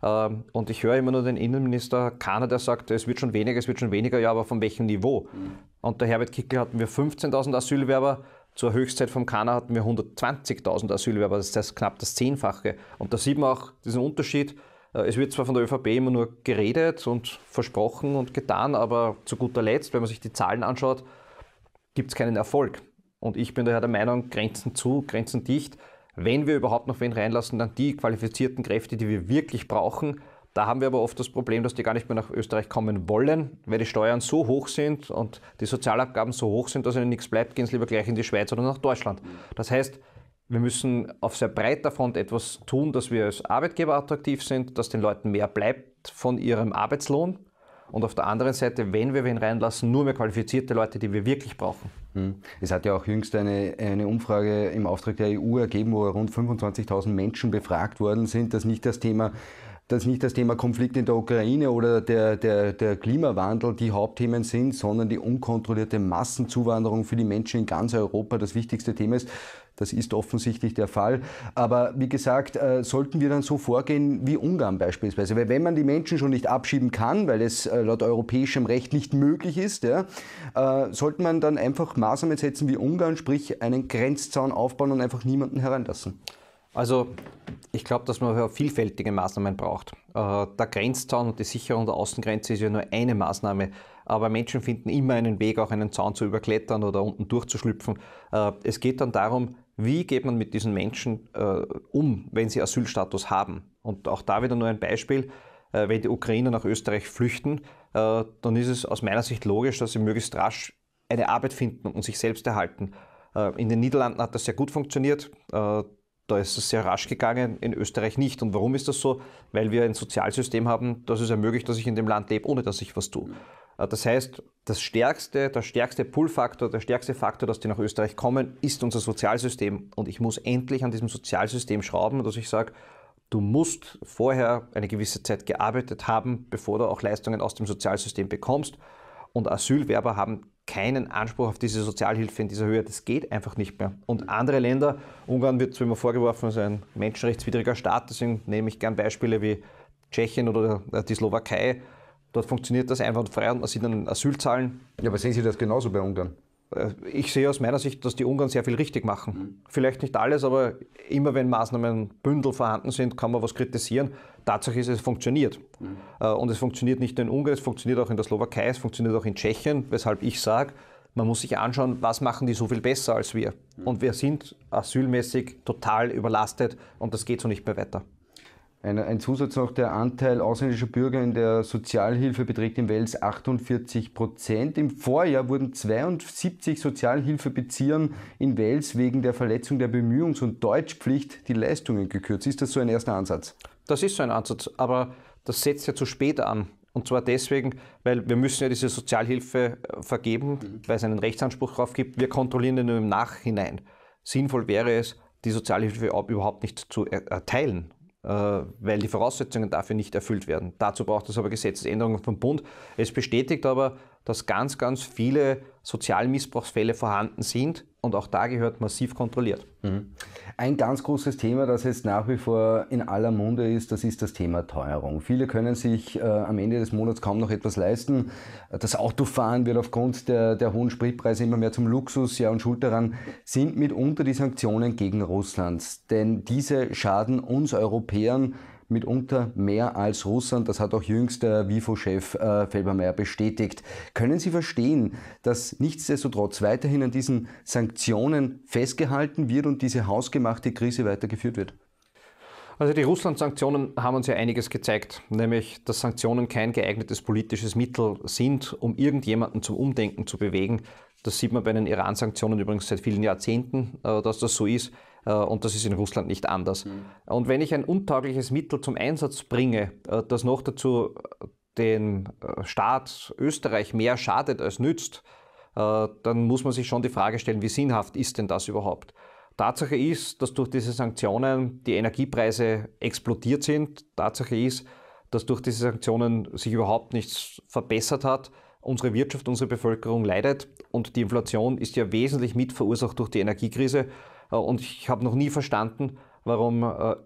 Und ich höre immer nur den Innenminister Kahner, der sagt, es wird schon weniger, es wird schon weniger, ja, aber von welchem Niveau? Mhm. Unter Herbert Kickl hatten wir fünfzehntausend Asylwerber, zur Höchstzeit vom Kahner hatten wir hundertzwanzigtausend Asylwerber, das heißt knapp das Zehnfache. Und da sieht man auch diesen Unterschied. Es wird zwar von der ÖVP immer nur geredet und versprochen und getan, aber zu guter Letzt, wenn man sich die Zahlen anschaut, gibt es keinen Erfolg. Und ich bin daher der Meinung, Grenzen zu, Grenzen dicht, Wenn wir überhaupt noch wen reinlassen, dann die qualifizierten Kräfte, die wir wirklich brauchen. Da haben wir aber oft das Problem, dass die gar nicht mehr nach Österreich kommen wollen, weil die Steuern so hoch sind und die Sozialabgaben so hoch sind, dass ihnen nichts bleibt, gehen sie lieber gleich in die Schweiz oder nach Deutschland. Das heißt, wir müssen auf sehr breiter Front etwas tun, dass wir als Arbeitgeber attraktiv sind, dass den Leuten mehr bleibt von ihrem Arbeitslohn. Und auf der anderen Seite, wenn wir wen reinlassen, nur mehr qualifizierte Leute, die wir wirklich brauchen. Es hat ja auch jüngst eine, eine Umfrage im Auftrag der E U ergeben, wo rund fünfundzwanzigtausend Menschen befragt worden sind, dass nicht das Thema dass nicht das Thema Konflikt in der Ukraine oder der, der, der Klimawandel die Hauptthemen sind, sondern die unkontrollierte Massenzuwanderung für die Menschen in ganz Europa das wichtigste Thema ist. Das ist offensichtlich der Fall. Aber wie gesagt, äh, sollten wir dann so vorgehen wie Ungarn beispielsweise. Weil wenn man die Menschen schon nicht abschieben kann, weil es äh, laut europäischem Recht nicht möglich ist, ja, äh, sollte man dann einfach Maßnahmen setzen wie Ungarn, sprich einen Grenzzaun aufbauen und einfach niemanden hereinlassen. Also ich glaube, dass man vielfältige Maßnahmen braucht. Der Grenzzaun und die Sicherung der Außengrenze ist ja nur eine Maßnahme, aber Menschen finden immer einen Weg, auch einen Zaun zu überklettern oder unten durchzuschlüpfen. Es geht dann darum, wie geht man mit diesen Menschen um, wenn sie Asylstatus haben. Und auch da wieder nur ein Beispiel, wenn die Ukrainer nach Österreich flüchten, dann ist es aus meiner Sicht logisch, dass sie möglichst rasch eine Arbeit finden und sich selbst erhalten. In den Niederlanden hat das sehr gut funktioniert. Da ist es sehr rasch gegangen, in Österreich nicht. Und warum ist das so? Weil wir ein Sozialsystem haben, das es ermöglicht, dass ich in dem Land lebe, ohne dass ich was tue. Das heißt, das stärkste, der stärkste Pull-Faktor, der stärkste Faktor, dass die nach Österreich kommen, ist unser Sozialsystem. Und ich muss endlich an diesem Sozialsystem schrauben, dass ich sage, du musst vorher eine gewisse Zeit gearbeitet haben, bevor du auch Leistungen aus dem Sozialsystem bekommst. Und Asylwerber haben keinen Anspruch auf diese Sozialhilfe in dieser Höhe. Das geht einfach nicht mehr. Und andere Länder, Ungarn wird zwar immer vorgeworfen, als ein menschenrechtswidriger Staat, deswegen nehme ich gern Beispiele wie Tschechien oder die Slowakei. Dort funktioniert das einwandfrei und man sieht dann Asylzahlen. Ja, aber sehen Sie das genauso bei Ungarn? Ich sehe aus meiner Sicht, dass die Ungarn sehr viel richtig machen. Mhm. Vielleicht nicht alles, aber immer wenn Maßnahmenbündel vorhanden sind, kann man was kritisieren. Tatsache ist, es funktioniert. Mhm. Und es funktioniert nicht nur in Ungarn, es funktioniert auch in der Slowakei, es funktioniert auch in Tschechien, weshalb ich sage, man muss sich anschauen, was machen die so viel besser als wir. Mhm. Und wir sind asylmäßig total überlastet und das geht so nicht mehr weiter. Ein, ein Zusatz noch, der Anteil ausländischer Bürger in der Sozialhilfe beträgt in Wels achtundvierzig Prozent. Im Vorjahr wurden zweiundsiebzig Sozialhilfebeziehern in Wels wegen der Verletzung der Bemühungs- und Deutschpflicht die Leistungen gekürzt. Ist das so ein erster Ansatz? Das ist so ein Ansatz, aber das setzt ja zu spät an. Und zwar deswegen, weil wir müssen ja diese Sozialhilfe vergeben, mhm. weil es einen Rechtsanspruch darauf gibt. Wir kontrollieren den nur im Nachhinein. Sinnvoll wäre es, die Sozialhilfe überhaupt nicht zu erteilen, weil die Voraussetzungen dafür nicht erfüllt werden. Dazu braucht es aber Gesetzesänderungen vom Bund. Es bestätigt aber, dass ganz, ganz viele Sozialmissbrauchsfälle vorhanden sind und auch da gehört massiv kontrolliert. Mhm. Ein ganz großes Thema, das jetzt nach wie vor in aller Munde ist, das ist das Thema Teuerung. Viele können sich äh, am Ende des Monats kaum noch etwas leisten. Das Autofahren wird aufgrund der, der hohen Spritpreise immer mehr zum Luxus. Ja, und schuld daran sind mitunter die Sanktionen gegen Russland. Denn diese schaden uns Europäern mitunter mehr als Russland. Das hat auch jüngst der WIFO-Chef äh, Felbermayr bestätigt. Können Sie verstehen, dass nichtsdestotrotz weiterhin an diesen Sanktionen festgehalten wird und diese hausgemachte Krise weitergeführt wird? Also die Russland-Sanktionen haben uns ja einiges gezeigt, nämlich dass Sanktionen kein geeignetes politisches Mittel sind, um irgendjemanden zum Umdenken zu bewegen. Das sieht man bei den Iran-Sanktionen übrigens seit vielen Jahrzehnten, äh, dass das so ist. Und das ist in Russland nicht anders. Mhm. Und wenn ich ein untaugliches Mittel zum Einsatz bringe, das noch dazu den Staat Österreich mehr schadet als nützt, dann muss man sich schon die Frage stellen, wie sinnhaft ist denn das überhaupt? Tatsache ist, dass durch diese Sanktionen die Energiepreise explodiert sind. Tatsache ist, dass durch diese Sanktionen sich überhaupt nichts verbessert hat. Unsere Wirtschaft, unsere Bevölkerung leidet und die Inflation ist ja wesentlich mitverursacht durch die Energiekrise. Und ich habe noch nie verstanden, warum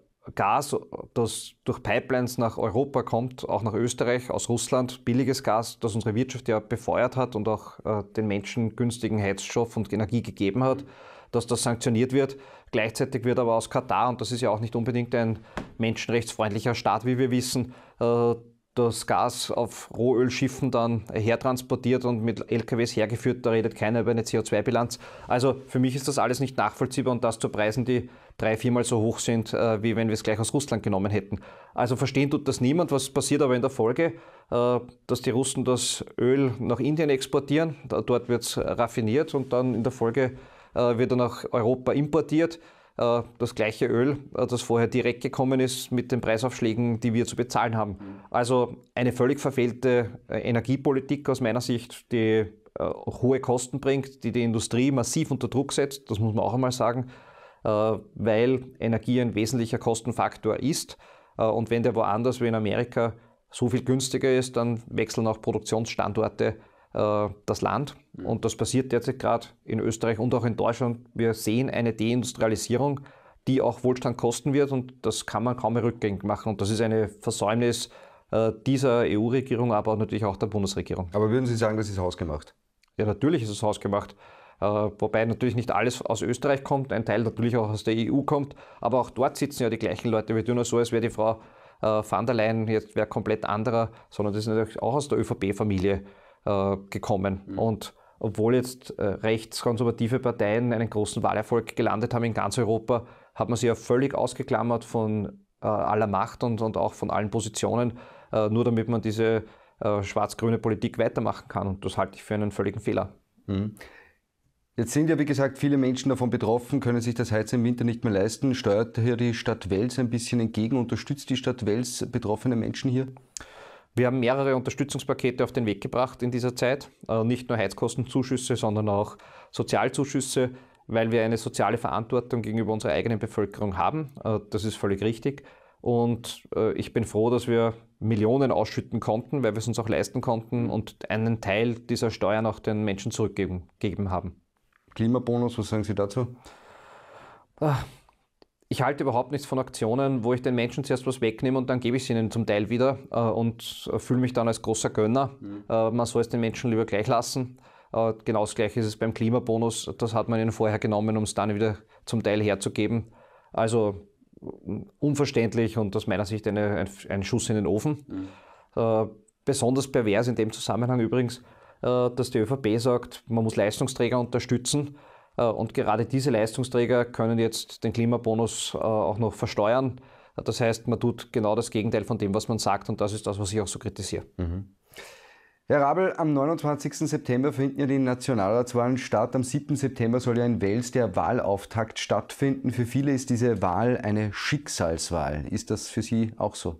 Gas, das durch Pipelines nach Europa kommt, auch nach Österreich, aus Russland, billiges Gas, das unsere Wirtschaft ja befeuert hat und auch den Menschen günstigen Heizstoff und Energie gegeben hat, dass das sanktioniert wird. Gleichzeitig wird aber aus Katar, und das ist ja auch nicht unbedingt ein menschenrechtsfreundlicher Staat, wie wir wissen, das Gas auf Rohölschiffen dann hertransportiert und mit L K Ws hergeführt, da redet keiner über eine C O zwei Bilanz. Also für mich ist das alles nicht nachvollziehbar und das zu Preisen, die drei, viermal so hoch sind, äh, wie wenn wir es gleich aus Russland genommen hätten. Also verstehen tut das niemand. Was passiert aber in der Folge? Äh, dass die Russen das Öl nach Indien exportieren, da, dort wird es raffiniert und dann in der Folge äh, wird er nach Europa importiert. Das gleiche Öl, das vorher direkt gekommen ist mit den Preisaufschlägen, die wir zu bezahlen haben. Also eine völlig verfehlte Energiepolitik aus meiner Sicht, die hohe Kosten bringt, die die Industrie massiv unter Druck setzt, das muss man auch einmal sagen, weil Energie ein wesentlicher Kostenfaktor ist. Und wenn der woanders wie in Amerika so viel günstiger ist, dann wechseln auch Produktionsstandorte das Land. Und das passiert derzeit gerade in Österreich und auch in Deutschland. Wir sehen eine Deindustrialisierung, die auch Wohlstand kosten wird und das kann man kaum mehr rückgängig machen. Und das ist eine Versäumnis dieser E U-Regierung, aber natürlich auch der Bundesregierung. Aber würden Sie sagen, das ist hausgemacht? Ja, natürlich ist es hausgemacht. Wobei natürlich nicht alles aus Österreich kommt, ein Teil natürlich auch aus der E U kommt, aber auch dort sitzen ja die gleichen Leute. Wir tun nur so, als wäre die Frau van der Leyen jetzt wäre komplett anderer, sondern das ist natürlich auch aus der ÖVP-Familie gekommen. Mhm. Und obwohl jetzt äh, rechtskonservative Parteien einen großen Wahlerfolg gelandet haben in ganz Europa, hat man sie ja völlig ausgeklammert von äh, aller Macht und, und auch von allen Positionen, äh, nur damit man diese äh, schwarz-grüne Politik weitermachen kann. Und das halte ich für einen völligen Fehler. Mhm. Jetzt sind ja, wie gesagt, viele Menschen davon betroffen, können sich das Heizen im Winter nicht mehr leisten. Steuert hier die Stadt Wels ein bisschen entgegen? Unterstützt die Stadt Wels betroffene Menschen hier? Wir haben mehrere Unterstützungspakete auf den Weg gebracht in dieser Zeit. Nicht nur Heizkostenzuschüsse, sondern auch Sozialzuschüsse, weil wir eine soziale Verantwortung gegenüber unserer eigenen Bevölkerung haben. Das ist völlig richtig. Und ich bin froh, dass wir Millionen ausschütten konnten, weil wir es uns auch leisten konnten und einen Teil dieser Steuern auch den Menschen zurückgeben gegeben haben. Klimabonus, was sagen Sie dazu? Ich halte überhaupt nichts von Aktionen, wo ich den Menschen zuerst was wegnehme und dann gebe ich es ihnen zum Teil wieder äh, und äh, fühle mich dann als großer Gönner. Mhm. Äh, man soll es den Menschen lieber gleich lassen. Äh, genau das Gleiche ist es beim Klimabonus. Das hat man ihnen vorher genommen, um es dann wieder zum Teil herzugeben. Also unverständlich und aus meiner Sicht eine, ein, ein Schuss in den Ofen. Mhm. Äh, besonders pervers in dem Zusammenhang übrigens, äh, dass die ÖVP sagt, man muss Leistungsträger unterstützen. Und gerade diese Leistungsträger können jetzt den Klimabonus auch noch versteuern. Das heißt, man tut genau das Gegenteil von dem, was man sagt. Und das ist das, was ich auch so kritisiere. Mhm. Herr Rabl, am neunundzwanzigsten September finden ja die Nationalratswahlen statt. Am siebten September soll ja in Wels der Wahlauftakt stattfinden. Für viele ist diese Wahl eine Schicksalswahl. Ist das für Sie auch so?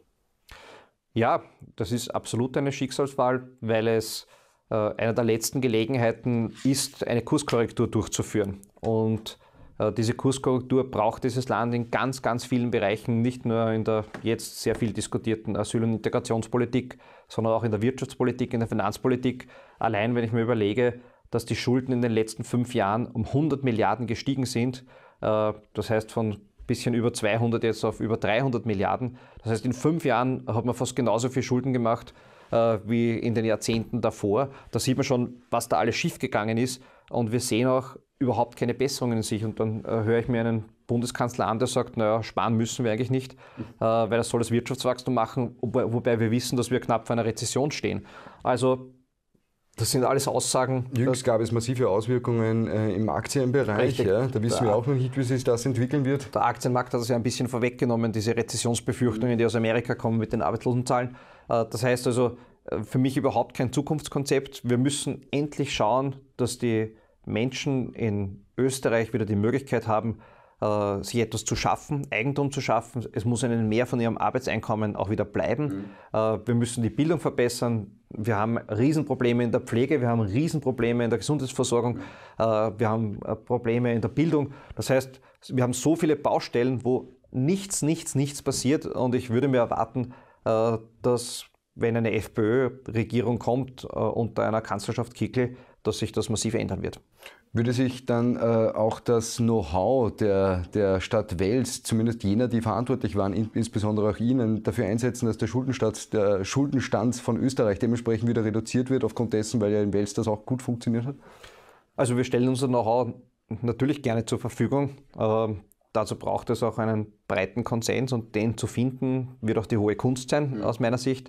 Ja, das ist absolut eine Schicksalswahl, weil es eine der letzten Gelegenheiten ist, eine Kurskorrektur durchzuführen. Und äh, diese Kurskorrektur braucht dieses Land in ganz, ganz vielen Bereichen, nicht nur in der jetzt sehr viel diskutierten Asyl- und Integrationspolitik, sondern auch in der Wirtschaftspolitik, in der Finanzpolitik. Allein wenn ich mir überlege, dass die Schulden in den letzten fünf Jahren um hundert Milliarden gestiegen sind, äh, das heißt von ein bisschen über zweihundert jetzt auf über dreihundert Milliarden. Das heißt, in fünf Jahren hat man fast genauso viel Schulden gemacht, wie in den Jahrzehnten davor. Da sieht man schon, was da alles schiefgegangen ist und wir sehen auch überhaupt keine Besserungen in sich. Und dann äh, höre ich mir einen Bundeskanzler an, der sagt, naja, sparen müssen wir eigentlich nicht, äh, weil das soll das Wirtschaftswachstum machen, wobei, wobei wir wissen, dass wir knapp vor einer Rezession stehen. Also das sind alles Aussagen. Jüngst gab es massive Auswirkungen äh, im Aktienbereich. Ja, da wissen wir auch noch nicht, wie sich das entwickeln wird. Der Aktienmarkt hat das ja ein bisschen vorweggenommen, diese Rezessionsbefürchtungen, die aus Amerika kommen mit den Arbeitslosenzahlen. Äh, das heißt also, äh, für mich überhaupt kein Zukunftskonzept. Wir müssen endlich schauen, dass die Menschen in Österreich wieder die Möglichkeit haben, äh, sich etwas zu schaffen, Eigentum zu schaffen. Es muss ihnen mehr von ihrem Arbeitseinkommen auch wieder bleiben. Mhm. Äh, wir müssen die Bildung verbessern. Wir haben Riesenprobleme in der Pflege, wir haben Riesenprobleme in der Gesundheitsversorgung, äh, wir haben äh, Probleme in der Bildung. Das heißt, wir haben so viele Baustellen, wo nichts, nichts, nichts passiert. Und ich würde mir erwarten, äh, dass, wenn eine FPÖ-Regierung kommt, äh, unter einer Kanzlerschaft Kickl, dass sich das massiv ändern wird. Würde sich dann äh, auch das Know-how der, der Stadt Wels, zumindest jener, die verantwortlich waren, in, insbesondere auch Ihnen, dafür einsetzen, dass der Schuldenstand, der Schuldenstand von Österreich dementsprechend wieder reduziert wird, aufgrund dessen, weil ja in Wels das auch gut funktioniert hat? Also wir stellen unser Know-how natürlich gerne zur Verfügung. Äh, dazu braucht es auch einen breiten Konsens und den zu finden, wird auch die hohe Kunst sein, mhm. aus meiner Sicht.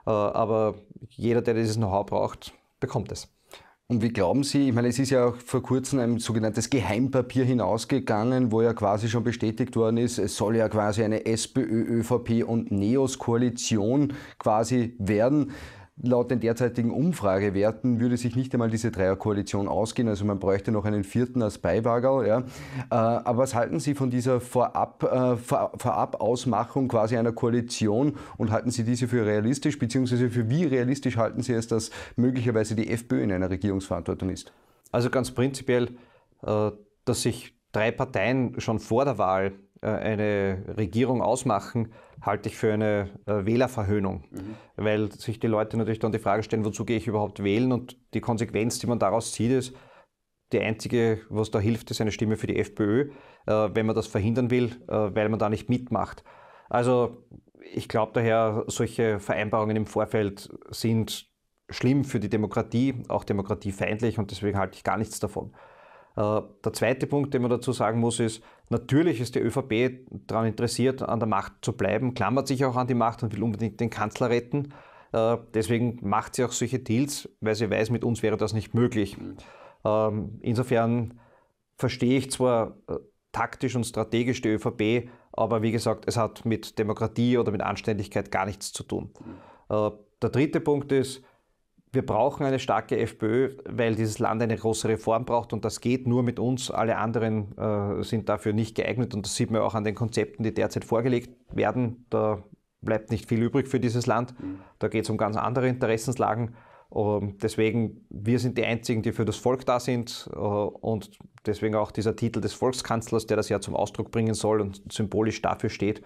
aber jeder, der dieses Know-how braucht, bekommt es. Und wie glauben Sie, ich meine, es ist ja auch vor kurzem ein sogenanntes Geheimpapier hinausgegangen, wo ja quasi schon bestätigt worden ist, es soll ja quasi eine SPÖ, ÖVP und NEOS-Koalition quasi werden. Laut den derzeitigen Umfragewerten würde sich nicht einmal diese Dreierkoalition ausgehen, also man bräuchte noch einen vierten als Beiwagerl. Ja. Aber was halten Sie von dieser Vorab, äh, Vor Vorab-Ausmachung quasi einer Koalition und halten Sie diese für realistisch, beziehungsweise für wie realistisch halten Sie es, dass möglicherweise die FPÖ in einer Regierungsverantwortung ist? Also ganz prinzipiell, äh, dass sich drei Parteien schon vor der Wahl äh, eine Regierung ausmachen, halte ich für eine äh, Wählerverhöhnung, mhm. weil sich die Leute natürlich dann die Frage stellen, wozu gehe ich überhaupt wählen, und die Konsequenz, die man daraus zieht, ist, die einzige, was da hilft, ist eine Stimme für die FPÖ, äh, wenn man das verhindern will, äh, weil man da nicht mitmacht. Also ich glaube daher, solche Vereinbarungen im Vorfeld sind schlimm für die Demokratie, auch demokratiefeindlich, und deswegen halte ich gar nichts davon. Der zweite Punkt, den man dazu sagen muss, ist, natürlich ist die ÖVP daran interessiert, an der Macht zu bleiben, klammert sich auch an die Macht und will unbedingt den Kanzler retten. Deswegen macht sie auch solche Deals, weil sie weiß, mit uns wäre das nicht möglich. Insofern verstehe ich zwar taktisch und strategisch die ÖVP, aber wie gesagt, es hat mit Demokratie oder mit Anständigkeit gar nichts zu tun. Der dritte Punkt ist, wir brauchen eine starke FPÖ, weil dieses Land eine große Reform braucht, und das geht nur mit uns. Alle anderen äh, sind dafür nicht geeignet, und das sieht man auch an den Konzepten, die derzeit vorgelegt werden. Da bleibt nicht viel übrig für dieses Land. Mhm. Da geht es um ganz andere Interessenslagen. Um, deswegen, wir sind die Einzigen, die für das Volk da sind, uh, und deswegen auch dieser Titel des Volkskanzlers, der das ja zum Ausdruck bringen soll und symbolisch dafür steht,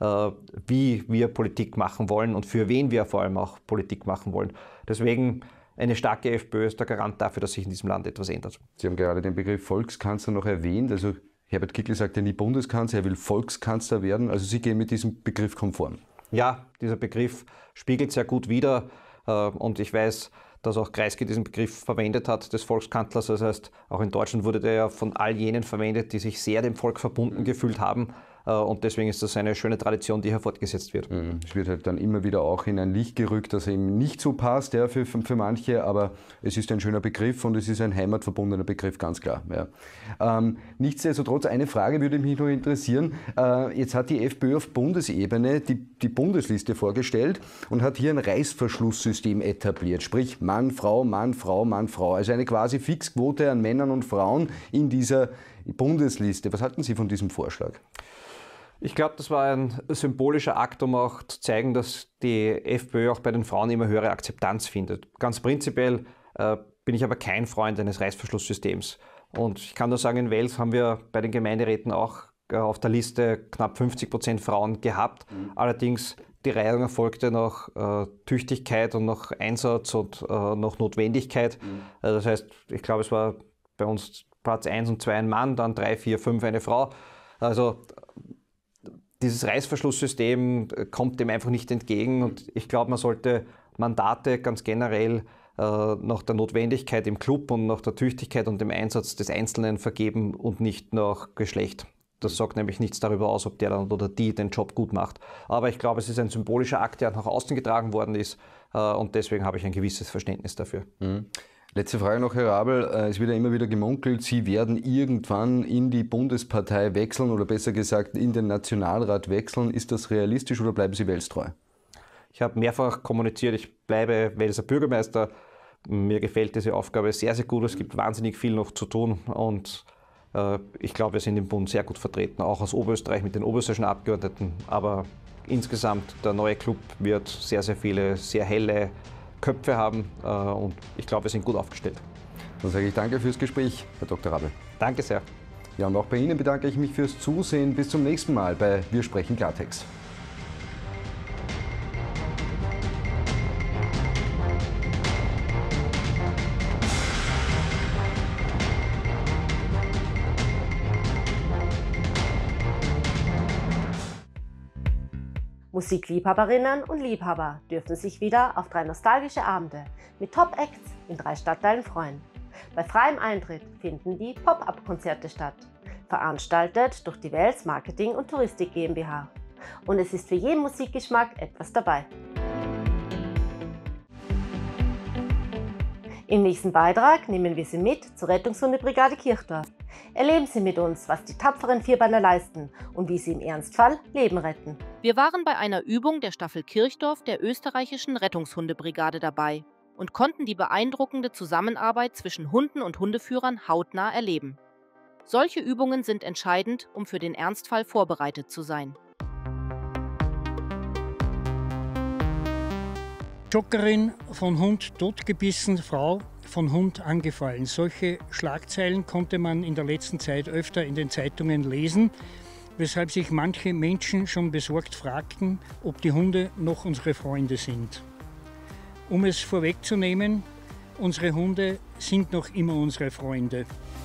wie wir Politik machen wollen und für wen wir vor allem auch Politik machen wollen. Deswegen eine starke FPÖ ist der Garant dafür, dass sich in diesem Land etwas ändert. Sie haben gerade den Begriff Volkskanzler noch erwähnt. Also Herbert Kickl sagt ja nie Bundeskanzler, er will Volkskanzler werden. Also Sie gehen mit diesem Begriff konform. Ja, dieser Begriff spiegelt sehr gut wider, und ich weiß, dass auch Kreisky diesen Begriff verwendet hat, des Volkskanzlers. Das heißt, auch in Deutschland wurde der ja von all jenen verwendet, die sich sehr dem Volk verbunden gefühlt haben. Und deswegen ist das eine schöne Tradition, die hier fortgesetzt wird. Es wird halt dann immer wieder auch in ein Licht gerückt, das eben nicht so passt, ja, für, für manche, aber es ist ein schöner Begriff und es ist ein heimatverbundener Begriff, ganz klar. Ja. Ähm, nichtsdestotrotz, eine Frage würde mich noch interessieren. Äh, jetzt hat die FPÖ auf Bundesebene die, die Bundesliste vorgestellt und hat hier ein Reißverschlusssystem etabliert, sprich Mann, Frau, Mann, Frau, Mann, Frau. Also eine quasi Fixquote an Männern und Frauen in dieser Bundesliste. Was halten Sie von diesem Vorschlag? Ich glaube, das war ein symbolischer Akt, um auch zu zeigen, dass die FPÖ auch bei den Frauen immer höhere Akzeptanz findet. Ganz prinzipiell äh, bin ich aber kein Freund eines Reißverschlusssystems. Und ich kann nur sagen, in Wels haben wir bei den Gemeinderäten auch äh, auf der Liste knapp fünfzig Prozent Frauen gehabt. Mhm. Allerdings die Reihung erfolgte nach äh, Tüchtigkeit und nach Einsatz und äh, nach Notwendigkeit. Mhm. Äh, das heißt, ich glaube, es war bei uns Platz eins und zwei ein Mann, dann drei, vier, fünf eine Frau. Also dieses Reißverschlusssystem kommt dem einfach nicht entgegen, und ich glaube, man sollte Mandate ganz generell äh, nach der Notwendigkeit im Club und nach der Tüchtigkeit und dem Einsatz des Einzelnen vergeben und nicht nach Geschlecht. Das sagt nämlich nichts darüber aus, ob der dann oder die den Job gut macht. Aber ich glaube, es ist ein symbolischer Akt, der nach außen getragen worden ist, äh, und deswegen habe ich ein gewisses Verständnis dafür. Mhm. Letzte Frage noch, Herr Rabel. Es wird ja immer wieder gemunkelt, Sie werden irgendwann in die Bundespartei wechseln oder besser gesagt in den Nationalrat wechseln. Ist das realistisch oder bleiben Sie Wels-treu? Ich habe mehrfach kommuniziert, ich bleibe Welser Bürgermeister. Mir gefällt diese Aufgabe sehr, sehr gut. Es gibt wahnsinnig viel noch zu tun, und äh, ich glaube, wir sind im Bund sehr gut vertreten, auch aus Oberösterreich mit den oberösterreichischen Abgeordneten. Aber insgesamt, der neue Club wird sehr, sehr viele, sehr helle Köpfe haben, äh, und ich glaube, wir sind gut aufgestellt. Dann sage ich danke fürs Gespräch, Herr Doktor Rabel. Danke sehr. Ja, und auch bei Ihnen bedanke ich mich fürs Zusehen. Bis zum nächsten Mal bei Wir sprechen Klartext. Musikliebhaberinnen und Liebhaber dürfen sich wieder auf drei nostalgische Abende mit Top-Acts in drei Stadtteilen freuen. Bei freiem Eintritt finden die Pop-Up-Konzerte statt, veranstaltet durch die Wels Marketing und Touristik GmbH. Und es ist für jeden Musikgeschmack etwas dabei. Im nächsten Beitrag nehmen wir Sie mit zur Rettungshundebrigade Kirchdorf. Erleben Sie mit uns, was die tapferen Vierbeiner leisten und wie sie im Ernstfall Leben retten. Wir waren bei einer Übung der Staffel Kirchdorf der österreichischen Rettungshundebrigade dabei und konnten die beeindruckende Zusammenarbeit zwischen Hunden und Hundeführern hautnah erleben. Solche Übungen sind entscheidend, um für den Ernstfall vorbereitet zu sein. Joggerin von Hund totgebissen, Frau von Hund angefallen. Solche Schlagzeilen konnte man in der letzten Zeit öfter in den Zeitungen lesen, weshalb sich manche Menschen schon besorgt fragten, ob die Hunde noch unsere Freunde sind. Um es vorwegzunehmen, unsere Hunde sind noch immer unsere Freunde.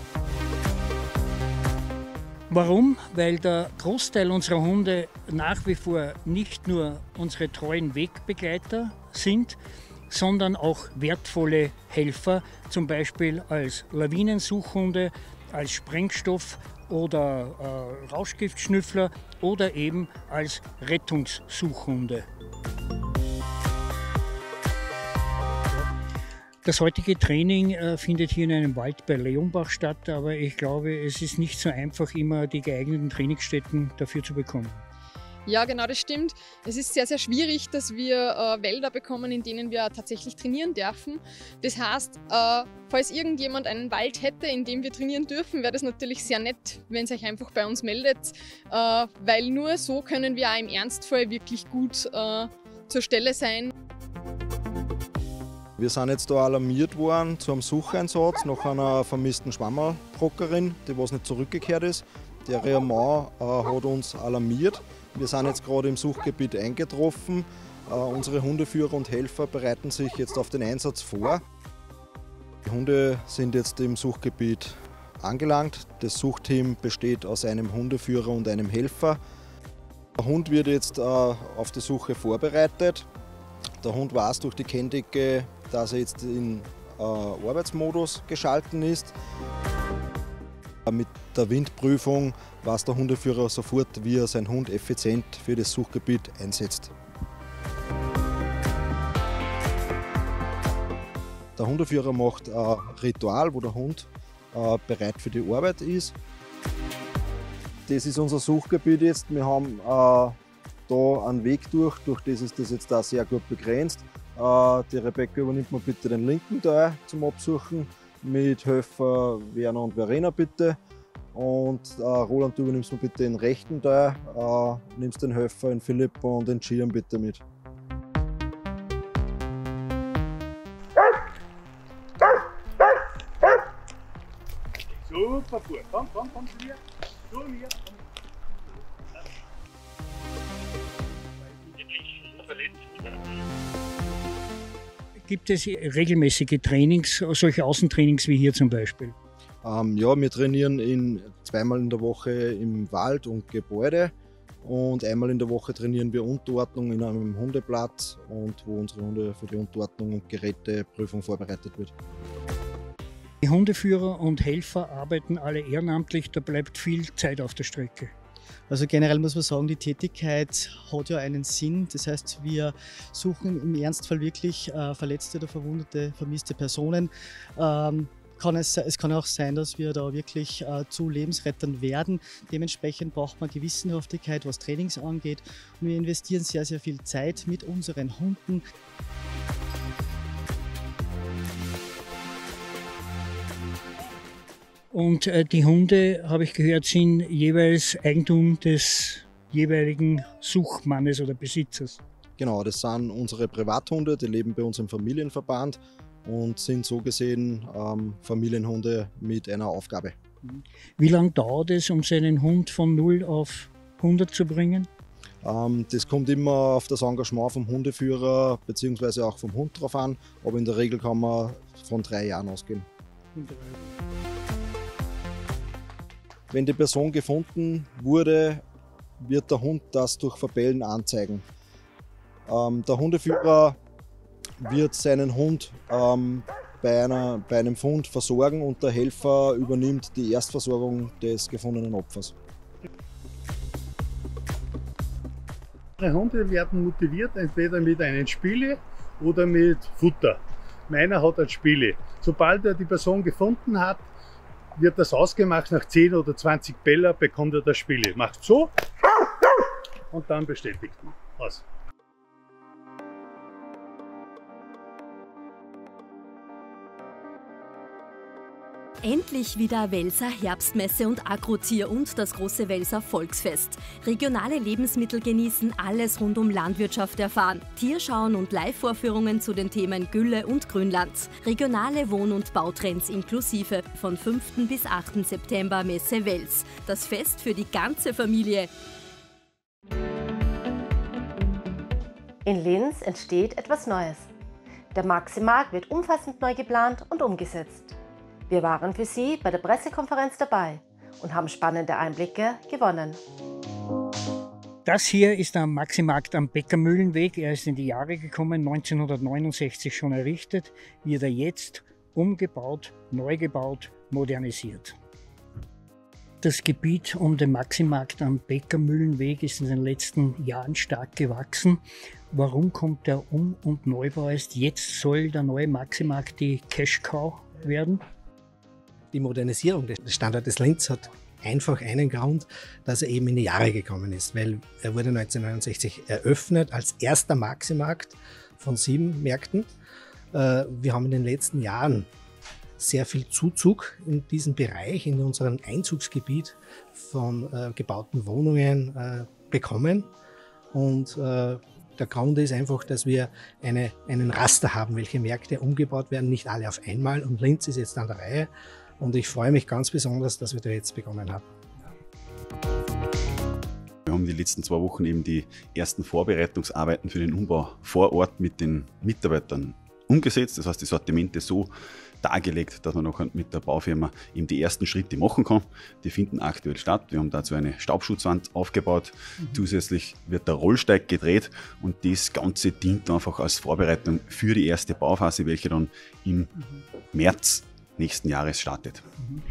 Warum? Weil der Großteil unserer Hunde nach wie vor nicht nur unsere treuen Wegbegleiter sind, sondern auch wertvolle Helfer, zum Beispiel als Lawinensuchhunde, als Sprengstoff- oder äh, Rauschgiftschnüffler oder eben als Rettungssuchhunde. Das heutige Training äh, findet hier in einem Wald bei Leonbach statt, aber ich glaube, es ist nicht so einfach, immer die geeigneten Trainingsstätten dafür zu bekommen. Ja, genau, das stimmt. Es ist sehr, sehr schwierig, dass wir äh, Wälder bekommen, in denen wir tatsächlich trainieren dürfen. Das heißt, äh, falls irgendjemand einen Wald hätte, in dem wir trainieren dürfen, wäre das natürlich sehr nett, wenn ihr euch einfach bei uns meldet, äh, weil nur so können wir auch im Ernstfall wirklich gut äh, zur Stelle sein. Wir sind jetzt da alarmiert worden zu einem Sucheinsatz nach einer vermissten Schwammerbrockerin, die was nicht zurückgekehrt ist. Der Mann äh, hat uns alarmiert. Wir sind jetzt gerade im Suchgebiet eingetroffen. Äh, unsere Hundeführer und Helfer bereiten sich jetzt auf den Einsatz vor. Die Hunde sind jetzt im Suchgebiet angelangt. Das Suchteam besteht aus einem Hundeführer und einem Helfer. Der Hund wird jetzt äh, auf die Suche vorbereitet. Der Hund weiß durch die Kenndecke, dass er jetzt in äh, Arbeitsmodus geschalten ist. Mit der Windprüfung weiß der Hundeführer sofort, wie er seinen Hund effizient für das Suchgebiet einsetzt. Der Hundeführer macht ein Ritual, wo der Hund äh, bereit für die Arbeit ist. Das ist unser Suchgebiet jetzt. Wir haben äh, da einen Weg durch, durch das ist das jetzt da sehr gut begrenzt. Äh, die Rebecca übernimmt mir bitte den linken Teil zum Absuchen, mit Helfer Werner und Verena bitte. Und äh, Roland, du übernimmst mir bitte den rechten Teil, äh, nimmst den Helfer, den Philipp und den Gian bitte mit. Super, gut. Komm, komm, komm zu mir. Zu mir. Gibt es regelmäßige Trainings, solche Außentrainings wie hier zum Beispiel? Ähm, ja, wir trainieren in, zweimal in der Woche im Wald und Gebäude und einmal in der Woche trainieren wir Unterordnung in einem Hundeplatz und wo unsere Hunde für die Unterordnung und Geräteprüfung vorbereitet wird. Die Hundeführer und Helfer arbeiten alle ehrenamtlich, da bleibt viel Zeit auf der Strecke. Also generell muss man sagen, die Tätigkeit hat ja einen Sinn. Das heißt, wir suchen im Ernstfall wirklich äh, verletzte oder verwundete, vermisste Personen. Ähm, kann es, es kann auch sein, dass wir da wirklich äh, zu Lebensrettern werden. Dementsprechend braucht man Gewissenhaftigkeit, was Trainings angeht. Und wir investieren sehr, sehr viel Zeit mit unseren Hunden. Und äh, die Hunde, habe ich gehört, sind jeweils Eigentum des jeweiligen Suchmannes oder Besitzers. Genau, das sind unsere Privathunde, die leben bei uns im Familienverband und sind so gesehen ähm, Familienhunde mit einer Aufgabe. Wie lange dauert es, um seinen Hund von null auf hundert zu bringen? Ähm, das kommt immer auf das Engagement vom Hundeführer bzw. auch vom Hund drauf an, aber in der Regel kann man von drei Jahren ausgehen. Wenn die Person gefunden wurde, wird der Hund das durch Verbellen anzeigen. Ähm, der Hundeführer wird seinen Hund ähm, bei, einer, bei einem Fund versorgen und der Helfer übernimmt die Erstversorgung des gefundenen Opfers. Die Hunde werden motiviert, entweder mit einem Spiele oder mit Futter. meiner hat ein Spiele. Sobald er die Person gefunden hat, wird das ausgemacht, nach zehn oder zwanzig Bälle bekommt er das Spiele. Macht so und dann bestätigt man. Aus. Endlich wieder Welser Herbstmesse und Agrotier und das große Welser Volksfest. Regionale Lebensmittel genießen, alles rund um Landwirtschaft erfahren. Tierschauen und Live-Vorführungen zu den Themen Gülle und Grünland. Regionale Wohn- und Bautrends inklusive. Von fünften bis achten September Messe Wels. Das Fest für die ganze Familie. In Linz entsteht etwas Neues. Der Maximarkt wird umfassend neu geplant und umgesetzt. Wir waren für Sie bei der Pressekonferenz dabei und haben spannende Einblicke gewonnen. Das hier ist der Maximarkt am Bäckermühlenweg. Er ist in die Jahre gekommen, neunzehnhundertneunundsechzig schon errichtet, wird er jetzt umgebaut, neu gebaut, modernisiert. Das Gebiet um den Maximarkt am Bäckermühlenweg ist in den letzten Jahren stark gewachsen. Warum kommt der Um- und Neubau erst jetzt? Soll der neue Maximarkt die Cash-Cow werden? Die Modernisierung des Standortes Linz hat einfach einen Grund, dass er eben in die Jahre gekommen ist, weil er wurde neunzehnhundertneunundsechzig eröffnet als erster Maximarkt von sieben Märkten. Wir haben in den letzten Jahren sehr viel Zuzug in diesem Bereich, in unserem Einzugsgebiet von äh, gebauten Wohnungen äh, bekommen. Und äh, der Grund ist einfach, dass wir eine, einen Raster haben, welche Märkte umgebaut werden, nicht alle auf einmal. Und Linz ist jetzt an der Reihe. Und ich freue mich ganz besonders, dass wir da jetzt begonnen haben. Wir haben die letzten zwei Wochen eben die ersten Vorbereitungsarbeiten für den Umbau vor Ort mit den Mitarbeitern umgesetzt. Das heißt, die Sortimente so dargelegt, dass man noch mit der Baufirma eben die ersten Schritte machen kann. Die finden aktuell statt. Wir haben dazu eine Staubschutzwand aufgebaut. Mhm. Zusätzlich wird der Rollsteig gedreht und das Ganze dient einfach als Vorbereitung für die erste Bauphase, welche dann im mhm. März nächsten Jahres startet. Mhm.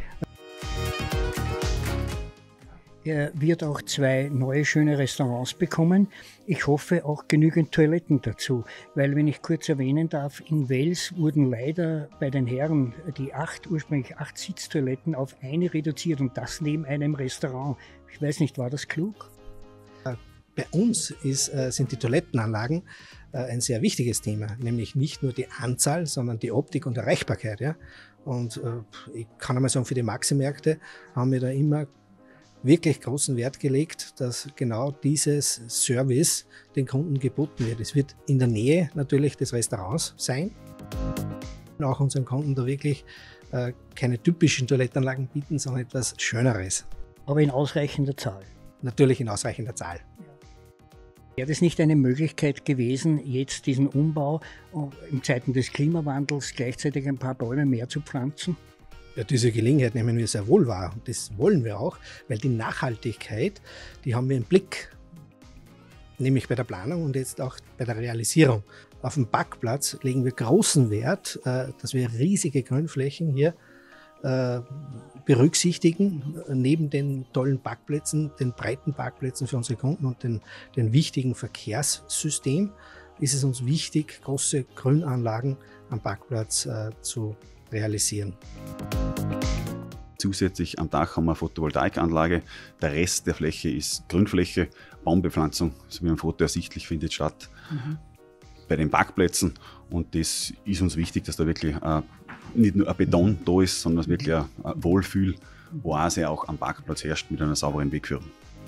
Er wird auch zwei neue schöne Restaurants bekommen. Ich hoffe auch genügend Toiletten dazu, weil, wenn ich kurz erwähnen darf, in Wels wurden leider bei den Herren die acht, ursprünglich acht Sitztoiletten auf eine reduziert und das neben einem Restaurant. Ich weiß nicht, war das klug? Bei uns ist, sind die Toilettenanlagen ein sehr wichtiges Thema, nämlich nicht nur die Anzahl, sondern die Optik und Erreichbarkeit. Ja? Und ich kann einmal sagen, für die Maximärkte haben wir da immer wirklich großen Wert gelegt, dass genau dieses Service den Kunden geboten wird. Es wird in der Nähe natürlich des Restaurants sein. Und auch unseren Kunden da wirklich äh, keine typischen Toilettenanlagen bieten, sondern etwas Schöneres. Aber in ausreichender Zahl? Natürlich in ausreichender Zahl. Wäre das nicht eine Möglichkeit gewesen, jetzt diesen Umbau in Zeiten des Klimawandels gleichzeitig ein paar Bäume mehr zu pflanzen? Ja, diese Gelegenheit nehmen wir sehr wohl wahr und das wollen wir auch, weil die Nachhaltigkeit, die haben wir im Blick, nämlich bei der Planung und jetzt auch bei der Realisierung. Auf dem Parkplatz legen wir großen Wert, dass wir riesige Grünflächen hier berücksichtigen, neben den tollen Parkplätzen, den breiten Parkplätzen für unsere Kunden und den, den wichtigen Verkehrssystem, ist es uns wichtig, große Grünanlagen am Parkplatz zu realisieren. Zusätzlich am Dach haben wir eine Photovoltaikanlage. Der Rest der Fläche ist Grünfläche, Baumbepflanzung, so wie am Foto ersichtlich, findet statt mhm. bei den Parkplätzen. Und das ist uns wichtig, dass da wirklich äh, nicht nur ein Beton da ist, sondern dass wirklich eine, eine Wohlfühl-Oase auch am Parkplatz herrscht mit einer sauberen Wegführung.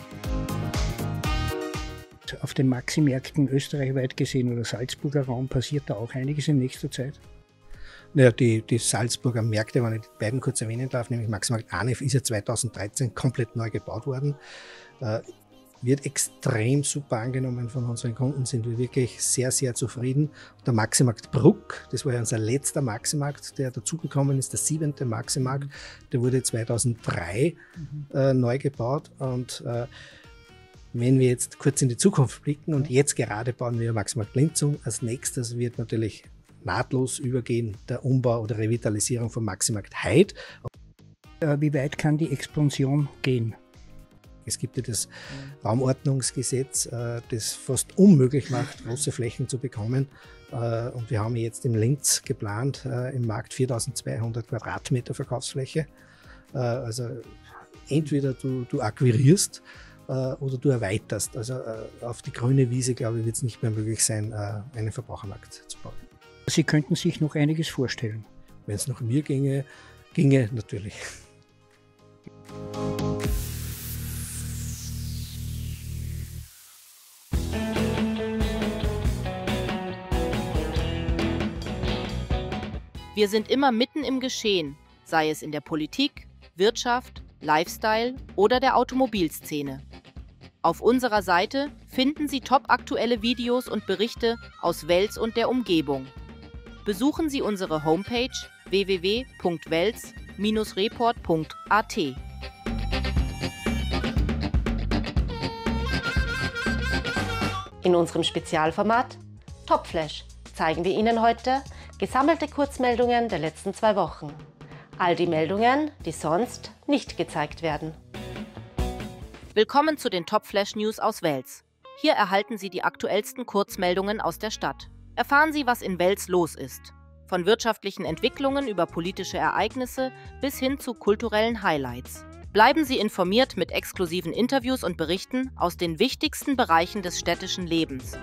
Auf den Maximärkten österreichweit gesehen oder Salzburger Raum passiert da auch einiges in nächster Zeit? Ja, die, die Salzburger Märkte, wenn ich die beiden kurz erwähnen darf, nämlich Maximarkt Arnef ist ja zweitausenddreizehn komplett neu gebaut worden. Äh, wird extrem super angenommen von unseren Kunden, sind wir wirklich sehr, sehr zufrieden. Der Maximarkt Bruck, das war ja unser letzter Maximarkt, der dazugekommen ist, der siebente Maximarkt, der wurde zweitausenddrei mhm. äh, neu gebaut und äh, wenn wir jetzt kurz in die Zukunft blicken und jetzt gerade bauen wir Maximarkt Linz um, als nächstes wird natürlich nahtlos übergehen der Umbau oder Revitalisierung vom Maximarkt Heid. Wie weit kann die Expansion gehen? Es gibt ja das Raumordnungsgesetz, das fast unmöglich macht, große Flächen zu bekommen. Und wir haben jetzt im Linz geplant, im Markt viertausendzweihundert Quadratmeter Verkaufsfläche. Also entweder du, du akquirierst oder du erweiterst. Also auf die grüne Wiese, glaube ich, wird es nicht mehr möglich sein, einen Verbrauchermarkt zu bauen. Sie könnten sich noch einiges vorstellen. Wenn es nach mir ginge, ginge natürlich. Wir sind immer mitten im Geschehen, sei es in der Politik, Wirtschaft, Lifestyle oder der Automobilszene. Auf unserer Seite finden Sie topaktuelle Videos und Berichte aus Wels und der Umgebung. Besuchen Sie unsere Homepage w w w punkt wels Bindestrich report punkt a t. In unserem Spezialformat Topflash zeigen wir Ihnen heute gesammelte Kurzmeldungen der letzten zwei Wochen. All die Meldungen, die sonst nicht gezeigt werden. Willkommen zu den Topflash News aus Wels. Hier erhalten Sie die aktuellsten Kurzmeldungen aus der Stadt. Erfahren Sie, was in Wels los ist. Von wirtschaftlichen Entwicklungen über politische Ereignisse bis hin zu kulturellen Highlights. Bleiben Sie informiert mit exklusiven Interviews und Berichten aus den wichtigsten Bereichen des städtischen Lebens.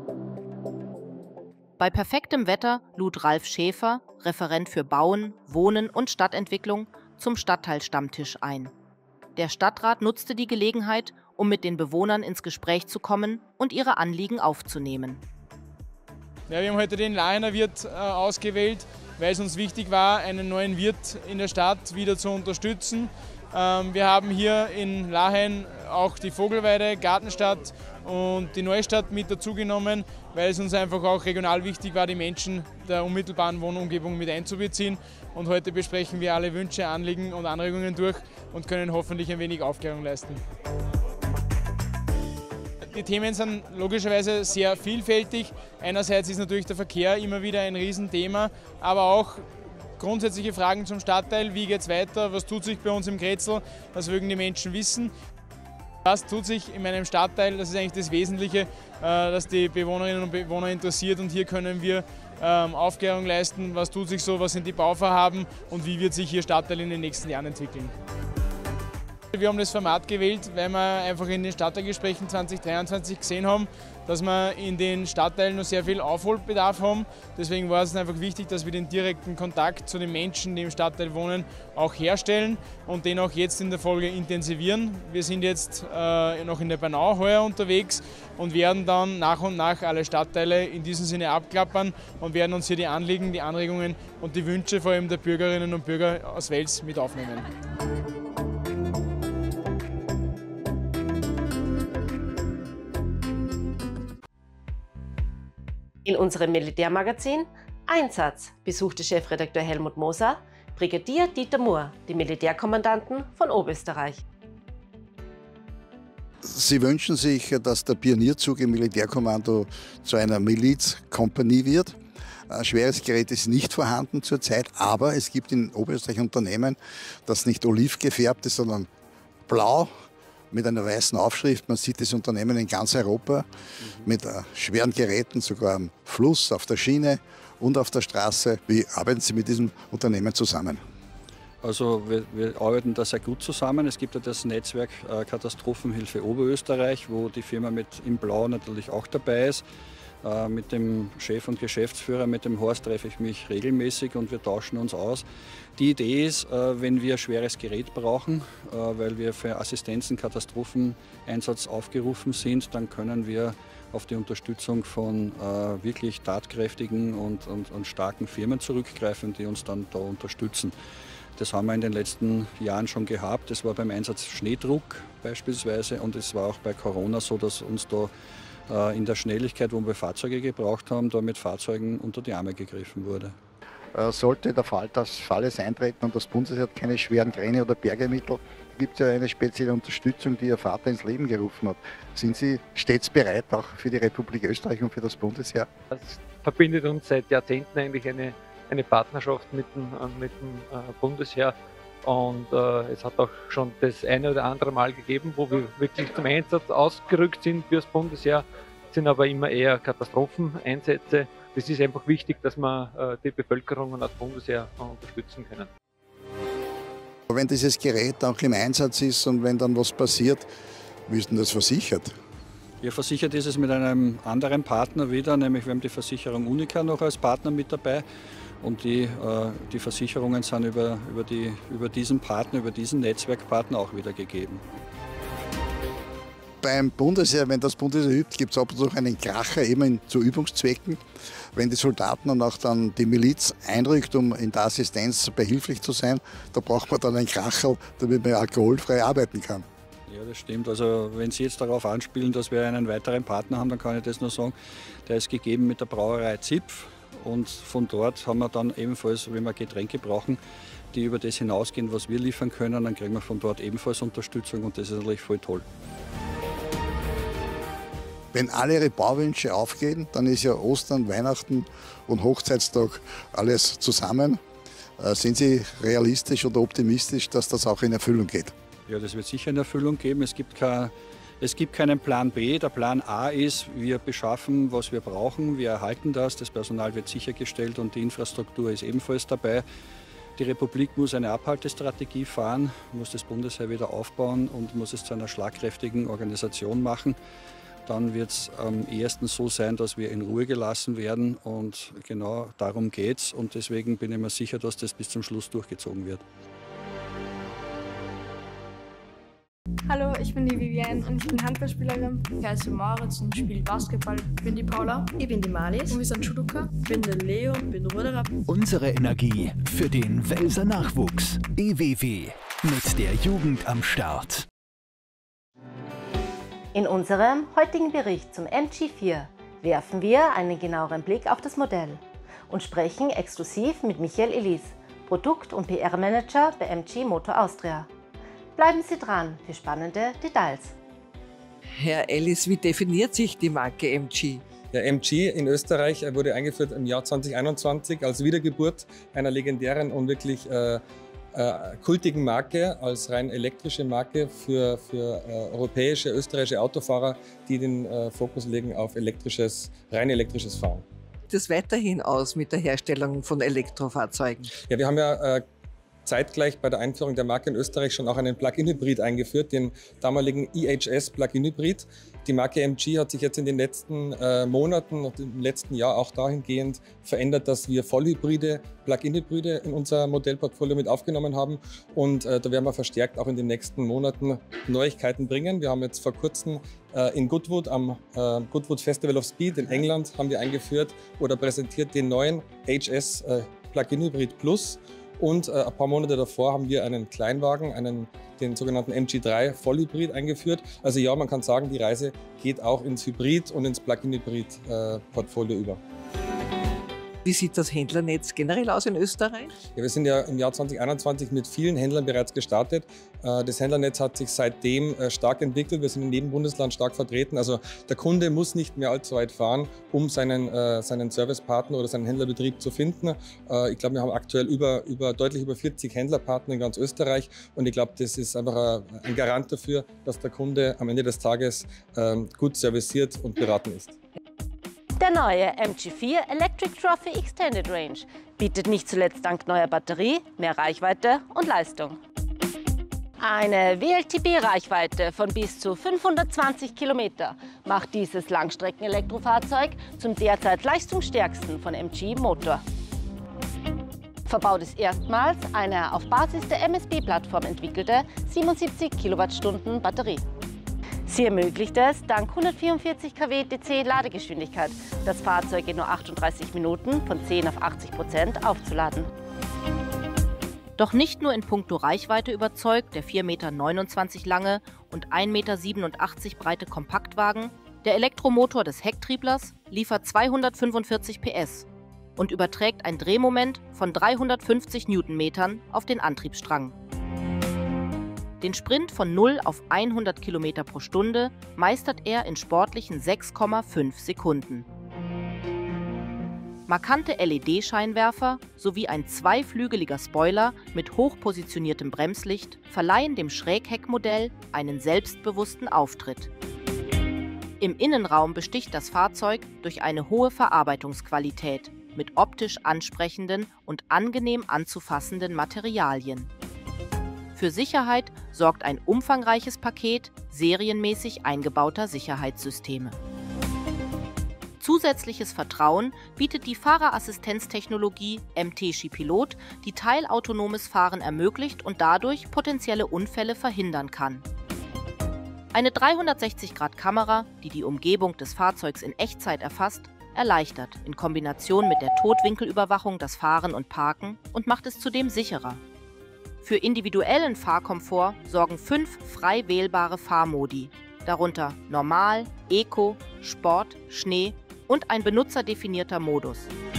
Bei perfektem Wetter lud Ralf Schäfer, Referent für Bauen, Wohnen und Stadtentwicklung, zum Stadtteilstammtisch ein. Der Stadtrat nutzte die Gelegenheit, um mit den Bewohnern ins Gespräch zu kommen und ihre Anliegen aufzunehmen. Ja, wir haben heute den Lahener Wirt äh, ausgewählt, weil es uns wichtig war, einen neuen Wirt in der Stadt wieder zu unterstützen. Ähm, wir haben hier in Lahen auch die Vogelweide, Gartenstadt und die Neustadt mit dazugenommen, weil es uns einfach auch regional wichtig war, die Menschen der unmittelbaren Wohnumgebung mit einzubeziehen. Und heute besprechen wir alle Wünsche, Anliegen und Anregungen durch und können hoffentlich ein wenig Aufklärung leisten. Die Themen sind logischerweise sehr vielfältig. Einerseits ist natürlich der Verkehr immer wieder ein Riesenthema, aber auch grundsätzliche Fragen zum Stadtteil. Wie geht es weiter? Was tut sich bei uns im Grätzl? Was mögen die Menschen wissen? Was tut sich in meinem Stadtteil? Das ist eigentlich das Wesentliche, das die Bewohnerinnen und Bewohner interessiert. Und hier können wir Aufklärung leisten. Was tut sich so? Was sind die Bauvorhaben? Und wie wird sich Ihr Stadtteil in den nächsten Jahren entwickeln? Wir haben das Format gewählt, weil wir einfach in den Stadtteilgesprächen zwanzig dreiundzwanzig gesehen haben, dass wir in den Stadtteilen noch sehr viel Aufholbedarf haben. Deswegen war es einfach wichtig, dass wir den direkten Kontakt zu den Menschen, die im Stadtteil wohnen, auch herstellen und den auch jetzt in der Folge intensivieren. Wir sind jetzt äh, noch in der Bernau heuer unterwegs und werden dann nach und nach alle Stadtteile in diesem Sinne abklappern und werden uns hier die Anliegen, die Anregungen und die Wünsche vor allem der Bürgerinnen und Bürger aus Wels mit aufnehmen. In unserem Militärmagazin Einsatz besuchte Chefredakteur Helmut Moser Brigadier Dieter Mohr, die Militärkommandanten von Oberösterreich. Sie wünschen sich, dass der Pionierzug im Militärkommando zu einer Milizkompanie wird. Ein schweres Gerät ist nicht vorhanden zurzeit, aber es gibt in Oberösterreich Unternehmen, das nicht oliv gefärbt ist, sondern blau mit einer weißen Aufschrift. Man sieht das Unternehmen in ganz Europa mit äh, schweren Geräten, sogar am Fluss, auf der Schiene und auf der Straße. Wie arbeiten Sie mit diesem Unternehmen zusammen? Also wir, wir arbeiten da sehr gut zusammen. Es gibt ja das Netzwerk äh, Katastrophenhilfe Oberösterreich, wo die Firma mit im Blau natürlich auch dabei ist. Äh, mit dem Chef und Geschäftsführer, mit dem Horst, treffe ich mich regelmäßig und wir tauschen uns aus. Die Idee ist, äh, wenn wir schweres Gerät brauchen, äh, weil wir für Assistenzen, Katastropheneinsatz aufgerufen sind, dann können wir auf die Unterstützung von äh, wirklich tatkräftigen und, und, und starken Firmen zurückgreifen, die uns dann da unterstützen. Das haben wir in den letzten Jahren schon gehabt. Das war beim Einsatz Schneedruck beispielsweise und es war auch bei Corona so, dass uns da äh, in der Schnelligkeit, wo wir Fahrzeuge gebraucht haben, da mit Fahrzeugen unter die Arme gegriffen wurde. Sollte der Fall des Falles eintreten und das Bundesheer hat keine schweren Kräne oder Bergemittel, gibt es ja eine spezielle Unterstützung, die Ihr Vater ins Leben gerufen hat. Sind Sie stets bereit, auch für die Republik Österreich und für das Bundesheer? Das verbindet uns seit Jahrzehnten eigentlich eine, eine Partnerschaft mit dem, mit dem äh, Bundesheer. Und äh, es hat auch schon das eine oder andere Mal gegeben, wo wir wirklich zum Einsatz ausgerückt sind für das Bundesheer, sind aber immer eher Katastropheneinsätze. das ist einfach wichtig, dass wir die Bevölkerung und das Bundesheer unterstützen können. Wenn dieses Gerät auch im Einsatz ist und wenn dann was passiert, wie ist denn das versichert? Ja, versichert ist es mit einem anderen Partner wieder, nämlich wir haben die Versicherung Unica noch als Partner mit dabei. Und die, äh, die Versicherungen sind über, über, die, über diesen Partner, über diesen Netzwerkpartner auch wieder gegeben. Beim Bundesheer, wenn das Bundesheer übt, gibt es ab und zu einen Kracher eben in, zu Übungszwecken. Wenn die Soldaten und auch dann die Miliz einrückt, um in der Assistenz behilflich zu sein, da braucht man dann einen Kracher, damit man alkoholfrei arbeiten kann. Ja, das stimmt. Also wenn Sie jetzt darauf anspielen, dass wir einen weiteren Partner haben, dann kann ich das nur sagen, der ist gegeben mit der Brauerei Zipf. Und von dort haben wir dann ebenfalls, wenn wir Getränke brauchen, die über das hinausgehen, was wir liefern können, dann kriegen wir von dort ebenfalls Unterstützung und das ist natürlich voll toll. Wenn alle Ihre Bauwünsche aufgehen, dann ist ja Ostern, Weihnachten und Hochzeitstag alles zusammen. Sind Sie realistisch oder optimistisch, dass das auch in Erfüllung geht? Ja, das wird sicher in Erfüllung geben. Es gibt kein Es gibt keinen Plan B. Der Plan A ist, wir beschaffen, was wir brauchen, wir erhalten das, das Personal wird sichergestellt und die Infrastruktur ist ebenfalls dabei. Die Republik muss eine Abhaltestrategie fahren, muss das Bundesheer wieder aufbauen und muss es zu einer schlagkräftigen Organisation machen. Dann wird es am ehesten so sein, dass wir in Ruhe gelassen werden und genau darum geht es und deswegen bin ich mir sicher, dass das bis zum Schluss durchgezogen wird. Hallo, ich bin die Vivienne und ich bin Handballspielerin. Ich heiße Moritz und spiele Basketball. Ich bin die Paula. Ich bin die Malis. Und wir sind Judoka. Ich bin der Leo und bin Ruderer. Unsere Energie für den Welser Nachwuchs. E W W. Mit der Jugend am Start. In unserem heutigen Bericht zum M G vier werfen wir einen genaueren Blick auf das Modell und sprechen exklusiv mit Michael Elis, Produkt- und P R-Manager bei M G Motor Austria. Bleiben Sie dran für spannende Details. Herr Ellis, wie definiert sich die Marke M G? Der M G in Österreich wurde eingeführt im Jahr zweitausendeinundzwanzig als Wiedergeburt einer legendären und wirklich äh, äh, kultigen Marke, als rein elektrische Marke für, für äh, europäische, österreichische Autofahrer, die den äh, Fokus legen auf elektrisches, rein elektrisches Fahren. Sieht es weiterhin aus mit der Herstellung von Elektrofahrzeugen? Ja, wir haben ja äh, zeitgleich bei der Einführung der Marke in Österreich schon auch einen Plug-in-Hybrid eingeführt, den damaligen E H S Plug-in-Hybrid. Die Marke M G hat sich jetzt in den letzten äh, Monaten und im letzten Jahr auch dahingehend verändert, dass wir Vollhybride, Plug-in-Hybride in unser Modellportfolio mit aufgenommen haben. Und äh, da werden wir verstärkt auch in den nächsten Monaten Neuigkeiten bringen. Wir haben jetzt vor kurzem äh, in Goodwood am äh, Goodwood Festival of Speed in England haben wir eingeführt oder präsentiert den neuen H S äh, Plug-in-Hybrid Plus. Und äh, ein paar Monate davor haben wir einen Kleinwagen, einen, den sogenannten M G drei Vollhybrid eingeführt. Also ja, man kann sagen, die Reise geht auch ins Hybrid- und ins Plug-in-Hybrid-Portfolio äh, über. Wie sieht das Händlernetz generell aus in Österreich? Ja, wir sind ja im Jahr zweitausendeinundzwanzig mit vielen Händlern bereits gestartet. Das Händlernetz hat sich seitdem stark entwickelt. Wir sind in jedem Bundesland stark vertreten. Also der Kunde muss nicht mehr allzu weit fahren, um seinen, seinen Servicepartner oder seinen Händlerbetrieb zu finden. Ich glaube, wir haben aktuell über, über, deutlich über vierzig Händlerpartner in ganz Österreich. Und ich glaube, das ist einfach ein Garant dafür, dass der Kunde am Ende des Tages gut serviciert und beraten ist. Der neue M G vier Electric Trophy Extended Range bietet nicht zuletzt dank neuer Batterie mehr Reichweite und Leistung. Eine W L T B-Reichweite von bis zu fünfhundertzwanzig Kilometer macht dieses Langstrecken-Elektrofahrzeug zum derzeit leistungsstärksten von M G Motor. Verbaut ist erstmals eine auf Basis der M S B-Plattform entwickelte siebenundsiebzig Kilowattstunden Batterie. Sie ermöglicht es, dank hundertvierundvierzig Kilowatt D C Ladegeschwindigkeit, das Fahrzeug in nur achtunddreißig Minuten von zehn auf achtzig Prozent aufzuladen. Doch nicht nur in puncto Reichweite überzeugt der vier Komma neunundzwanzig Meter lange und ein Komma siebenundachtzig Meter breite Kompaktwagen, der Elektromotor des Hecktrieblers liefert zweihundertfünfundvierzig P S und überträgt ein Drehmoment von dreihundertfünfzig Newtonmetern auf den Antriebsstrang. Den Sprint von null auf hundert Kilometer pro Stunde meistert er in sportlichen sechs Komma fünf Sekunden. Markante L E D-Scheinwerfer sowie ein zweiflügeliger Spoiler mit hochpositioniertem Bremslicht verleihen dem Schrägheckmodell einen selbstbewussten Auftritt. Im Innenraum besticht das Fahrzeug durch eine hohe Verarbeitungsqualität mit optisch ansprechenden und angenehm anzufassenden Materialien. Für Sicherheit sorgt ein umfangreiches Paket serienmäßig eingebauter Sicherheitssysteme. Zusätzliches Vertrauen bietet die Fahrerassistenztechnologie M T Pilot, die teilautonomes Fahren ermöglicht und dadurch potenzielle Unfälle verhindern kann. Eine dreihundertsechzig Grad Kamera, die die Umgebung des Fahrzeugs in Echtzeit erfasst, erleichtert in Kombination mit der Totwinkelüberwachung das Fahren und Parken und macht es zudem sicherer. Für individuellen Fahrkomfort sorgen fünf frei wählbare Fahrmodi, darunter Normal, Eco, Sport, Schnee und ein benutzerdefinierter Modus.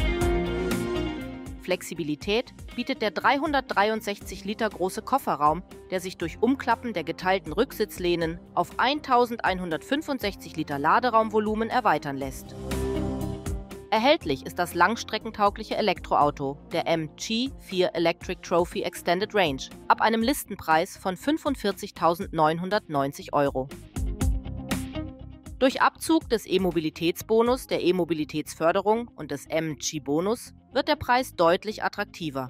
Flexibilität bietet der dreihundertdreiundsechzig Liter große Kofferraum, der sich durch Umklappen der geteilten Rücksitzlehnen auf eintausendeinhundertfünfundsechzig Liter Laderaumvolumen erweitern lässt. Erhältlich ist das langstreckentaugliche Elektroauto, der M G vier Electric Trophy Extended Range, ab einem Listenpreis von fünfundvierzigtausendneunhundertneunzig Euro. Durch Abzug des E-Mobilitätsbonus, der E-Mobilitätsförderung und des M G-Bonus wird der Preis deutlich attraktiver.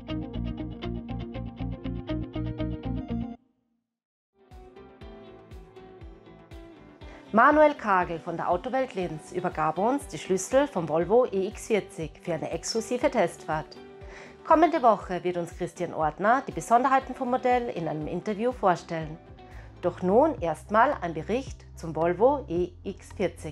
Manuel Kagel von der Autowelt Linz übergab uns die Schlüssel vom Volvo E X vierzig für eine exklusive Testfahrt. Kommende Woche wird uns Christian Ortner die Besonderheiten vom Modell in einem Interview vorstellen. Doch nun erstmal ein Bericht zum Volvo E X vierzig.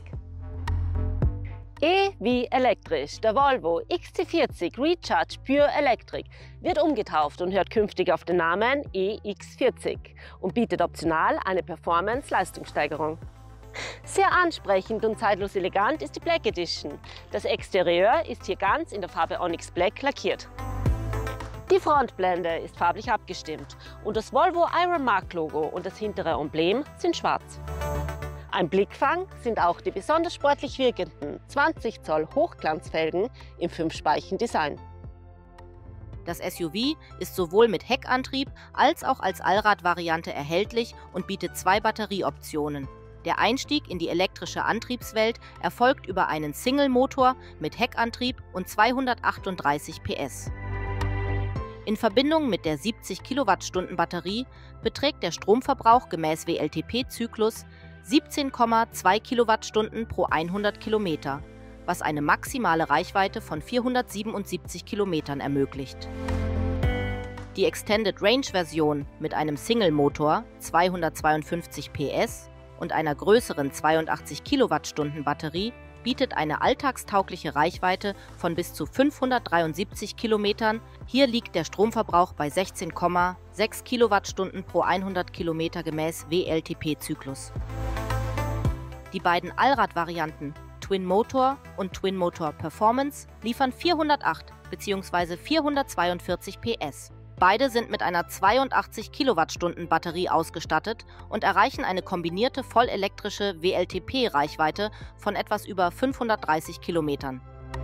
E wie elektrisch. Der Volvo X C vierzig Recharge Pure Electric wird umgetauft und hört künftig auf den Namen E X vierzig und bietet optional eine Performance-Leistungssteigerung. Sehr ansprechend und zeitlos elegant ist die Black Edition. Das Exterieur ist hier ganz in der Farbe Onyx Black lackiert. Die Frontblende ist farblich abgestimmt und das Volvo Iron Mark Logo und das hintere Emblem sind schwarz. Ein Blickfang sind auch die besonders sportlich wirkenden zwanzig Zoll Hochglanzfelgen im fünf-Speichen-Design. Das S U V ist sowohl mit Heckantrieb als auch als Allradvariante erhältlich und bietet zwei Batterieoptionen. Der Einstieg in die elektrische Antriebswelt erfolgt über einen Single-Motor mit Heckantrieb und zweihundertachtunddreißig P S. In Verbindung mit der siebzig Kilowattstunden Batterie beträgt der Stromverbrauch gemäß W L T P-Zyklus siebzehn Komma zwei Kilowattstunden pro hundert Kilometer, was eine maximale Reichweite von vierhundertsiebenundsiebzig Kilometern ermöglicht. Die Extended Range-Version mit einem Single-Motor, zweihundertzweiundfünfzig P S und einer größeren zweiundachtzig Kilowattstunden Batterie bietet eine alltagstaugliche Reichweite von bis zu fünfhundertdreiundsiebzig Kilometern. Hier liegt der Stromverbrauch bei sechzehn Komma sechs Kilowattstunden pro hundert Kilometer gemäß W L T P-Zyklus. Die beiden Allradvarianten Twin Motor und Twin Motor Performance liefern vierhundertacht bzw. vierhundertzweiundvierzig P S. Beide sind mit einer zweiundachtzig Kilowattstunden Batterie ausgestattet und erreichen eine kombinierte vollelektrische W L T P-Reichweite von etwas über fünfhundertdreißig Kilometern.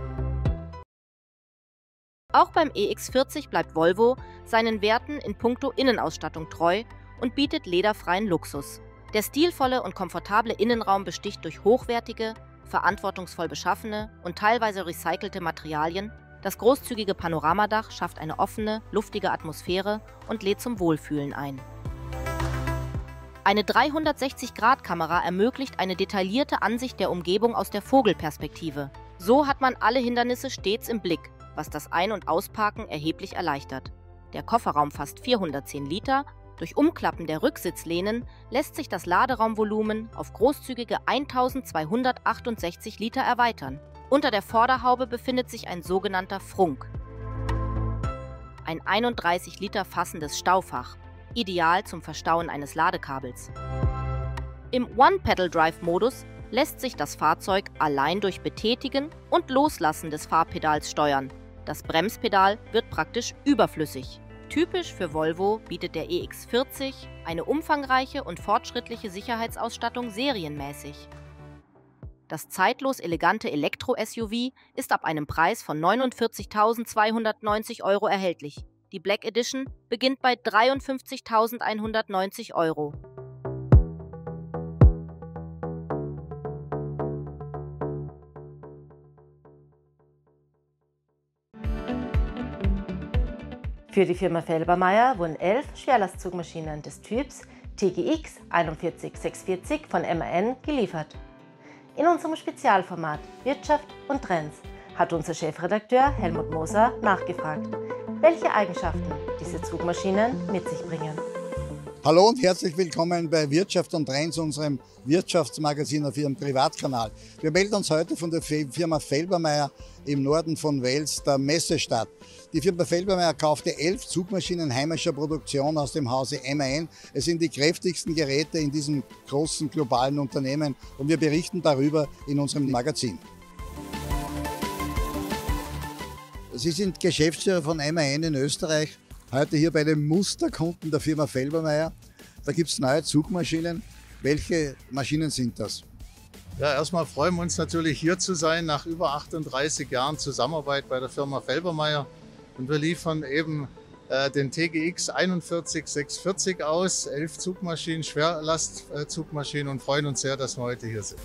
Auch beim E X vierzig bleibt Volvo seinen Werten in puncto Innenausstattung treu und bietet lederfreien Luxus. Der stilvolle und komfortable Innenraum besticht durch hochwertige, verantwortungsvoll beschaffene und teilweise recycelte Materialien. Das großzügige Panoramadach schafft eine offene, luftige Atmosphäre und lädt zum Wohlfühlen ein. Eine dreihundertsechzig Grad Kamera ermöglicht eine detaillierte Ansicht der Umgebung aus der Vogelperspektive. So hat man alle Hindernisse stets im Blick, was das Ein- und Ausparken erheblich erleichtert. Der Kofferraum fasst vierhundertzehn Liter. Durch Umklappen der Rücksitzlehnen lässt sich das Laderaumvolumen auf großzügige eintausendzweihundertachtundsechzig Liter erweitern. Unter der Vorderhaube befindet sich ein sogenannter Frunk. Ein einunddreißig Liter fassendes Staufach, ideal zum Verstauen eines Ladekabels. Im One-Pedal-Drive-Modus lässt sich das Fahrzeug allein durch Betätigen und Loslassen des Fahrpedals steuern. Das Bremspedal wird praktisch überflüssig. Typisch für Volvo bietet der E X vierzig eine umfangreiche und fortschrittliche Sicherheitsausstattung serienmäßig. Das zeitlos elegante Elektro-S U V ist ab einem Preis von neunundvierzigtausendzweihundertneunzig Euro erhältlich. Die Black Edition beginnt bei dreiundfünfzigtausendeinhundertneunzig Euro. Für die Firma Felbermayr wurden elf Schwerlastzugmaschinen des Typs T G X einundvierzig sechshundertvierzig von M A N geliefert. In unserem Spezialformat Wirtschaft und Trends hat unser Chefredakteur Helmut Moser nachgefragt, welche Eigenschaften diese Zugmaschinen mit sich bringen. Hallo und herzlich willkommen bei Wirtschaft und Trends, unserem Wirtschaftsmagazin auf Ihrem Privatkanal. Wir melden uns heute von der Firma Felbermayr im Norden von Wels, der Messestadt. Die Firma Felbermayr kaufte elf Zugmaschinen heimischer Produktion aus dem Hause M A N. Es sind die kräftigsten Geräte in diesem großen globalen Unternehmen und wir berichten darüber in unserem Magazin. Sie sind Geschäftsführer von M A N in Österreich. Heute hier bei den Musterkunden der Firma Felbermayr. Da gibt es neue Zugmaschinen. Welche Maschinen sind das? Ja, erstmal freuen wir uns natürlich hier zu sein, nach über achtunddreißig Jahren Zusammenarbeit bei der Firma Felbermayr. Und wir liefern eben äh, den T G X einundvierzig sechshundertvierzig aus, elf Zugmaschinen, Schwerlastzugmaschinen und freuen uns sehr, dass wir heute hier sind.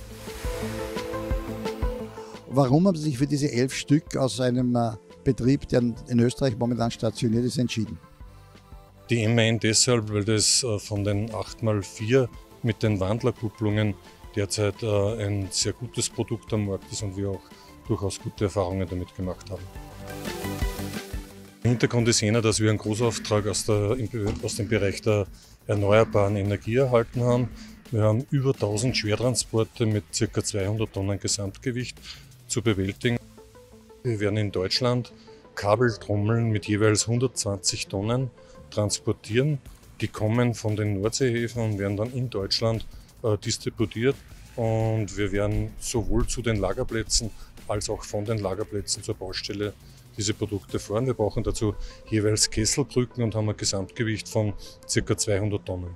Warum haben Sie sich für diese elf Stück aus einem äh, Betrieb, der in Österreich momentan stationiert ist, entschieden? Die M A N deshalb, weil das von den acht mal vier mit den Wandlerkupplungen derzeit ein sehr gutes Produkt am Markt ist und wir auch durchaus gute Erfahrungen damit gemacht haben. Der Hintergrund ist jener, dass wir einen Großauftrag aus, der, aus dem Bereich der erneuerbaren Energie erhalten haben. Wir haben über tausend Schwertransporte mit ca. zweihundert Tonnen Gesamtgewicht zu bewältigen. Wir werden in Deutschland Kabeltrommeln mit jeweils hundertzwanzig Tonnen transportieren. Die kommen von den Nordseehäfen und werden dann in Deutschland äh, distributiert. Und wir werden sowohl zu den Lagerplätzen als auch von den Lagerplätzen zur Baustelle diese Produkte fahren. Wir brauchen dazu jeweils Kesselbrücken und haben ein Gesamtgewicht von ca. zweihundert Tonnen.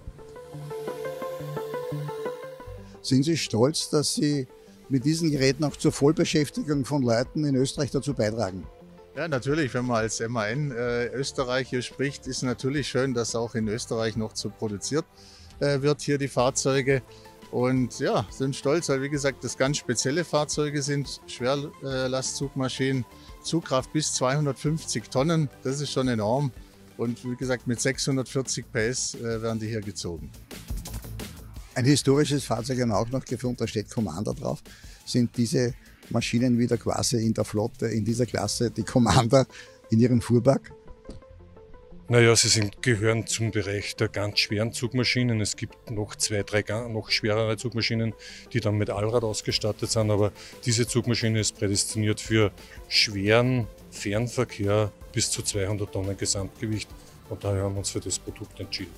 Sind Sie stolz, dass Sie mit diesen Geräten auch zur Vollbeschäftigung von Leuten in Österreich dazu beitragen? Ja, natürlich, wenn man als M A N äh, Österreich hier spricht, ist natürlich schön, dass auch in Österreich noch so produziert äh, wird, hier die Fahrzeuge. Und ja, sind stolz, weil wie gesagt, das ganz spezielle Fahrzeuge sind, Schwerlastzugmaschinen, Zugkraft bis zweihundertfünfzig Tonnen, das ist schon enorm. Und wie gesagt, mit sechshundertvierzig P S äh, werden die hier gezogen. Ein historisches Fahrzeug haben wir auch noch gefunden, da steht Commander drauf. Sind diese Maschinen wieder quasi in der Flotte, in dieser Klasse, die Commander in ihrem Fuhrpark? Naja, sie sind, gehören zum Bereich der ganz schweren Zugmaschinen. Es gibt noch zwei, drei noch schwerere Zugmaschinen, die dann mit Allrad ausgestattet sind. Aber diese Zugmaschine ist prädestiniert für schweren Fernverkehr bis zu zweihundert Tonnen Gesamtgewicht. Und daher haben wir uns für das Produkt entschieden.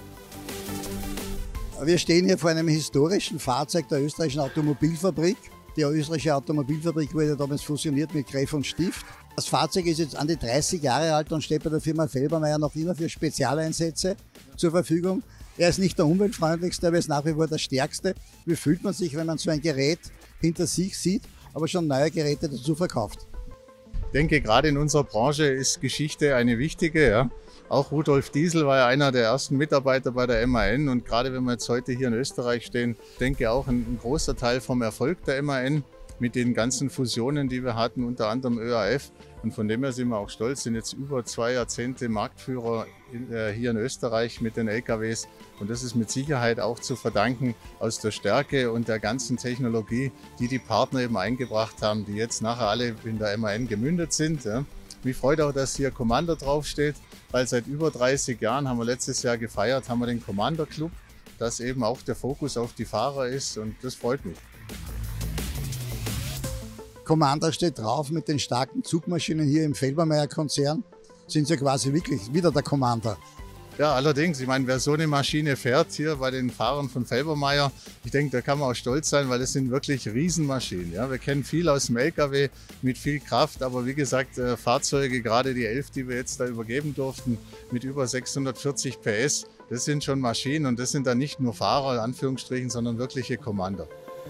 Wir stehen hier vor einem historischen Fahrzeug der österreichischen Automobilfabrik. Die österreichische Automobilfabrik wurde damals fusioniert mit Gräf und Stift. Das Fahrzeug ist jetzt an die dreißig Jahre alt und steht bei der Firma Felbermayr noch immer für Spezialeinsätze zur Verfügung. Er ist nicht der umweltfreundlichste, aber er ist nach wie vor der stärkste. Wie fühlt man sich, wenn man so ein Gerät hinter sich sieht, aber schon neue Geräte dazu verkauft? Ich denke, gerade in unserer Branche ist Geschichte eine wichtige. Ja. Auch Rudolf Diesel war ja einer der ersten Mitarbeiter bei der M A N und gerade wenn wir jetzt heute hier in Österreich stehen, denke ich auch ein, ein großer Teil vom Erfolg der M A N mit den ganzen Fusionen, die wir hatten, unter anderem Ö A F. Und von dem her sind wir auch stolz, sind jetzt über zwei Jahrzehnte Marktführer in, äh, hier in Österreich mit den L K Ws. Und das ist mit Sicherheit auch zu verdanken aus der Stärke und der ganzen Technologie, die die Partner eben eingebracht haben, die jetzt nachher alle in der M A N gemündet sind. Ja. Mich freut auch, dass hier Commander draufsteht, weil seit über dreißig Jahren, haben wir letztes Jahr gefeiert, haben wir den Commander Club, dass eben auch der Fokus auf die Fahrer ist und das freut mich. Commander steht drauf mit den starken Zugmaschinen hier im Felbermayr-Konzern. Sind Sie quasi wirklich wieder der Commander? Ja, allerdings. Ich meine, wer so eine Maschine fährt hier bei den Fahrern von Felbermayr, ich denke, da kann man auch stolz sein, weil das sind wirklich Riesenmaschinen. Ja, wir kennen viel aus dem L K W mit viel Kraft, aber wie gesagt, äh, Fahrzeuge, gerade die elf, die wir jetzt da übergeben durften, mit über sechshundertvierzig P S, das sind schon Maschinen und das sind dann nicht nur Fahrer, in Anführungsstrichen, sondern wirkliche Commander.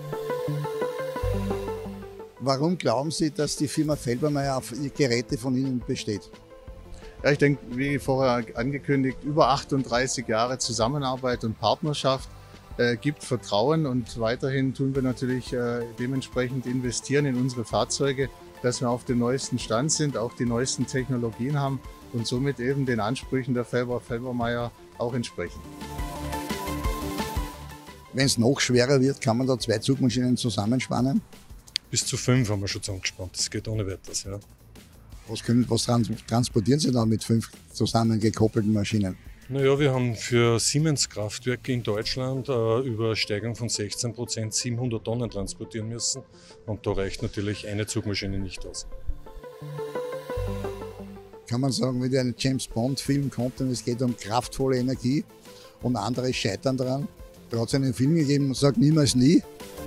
Warum glauben Sie, dass die Firma Felbermayr auf Geräte von Ihnen besteht? Ja, ich denke, wie vorher angekündigt, über achtunddreißig Jahre Zusammenarbeit und Partnerschaft äh, gibt Vertrauen und weiterhin tun wir natürlich äh, dementsprechend investieren in unsere Fahrzeuge, dass wir auf dem neuesten Stand sind, auch die neuesten Technologien haben. und somit eben den Ansprüchen der Felber-Felbermayr auch entsprechen. Wenn es noch schwerer wird, kann man da zwei Zugmaschinen zusammenspannen? Bis zu fünf haben wir schon zusammengespannt, das geht ohne weiteres. Ja. Was, können, was trans transportieren Sie dann mit fünf zusammengekoppelten Maschinen? Naja, wir haben für Siemens-Kraftwerke in Deutschland äh, über Steigerung von sechzehn Prozent siebenhundert Tonnen transportieren müssen. Und da reicht natürlich eine Zugmaschine nicht aus. Kann man sagen, wie ein James-Bond-Film kommt und es geht um kraftvolle Energie und andere scheitern daran? Da hat es einen Film gegeben, sagt niemals nie.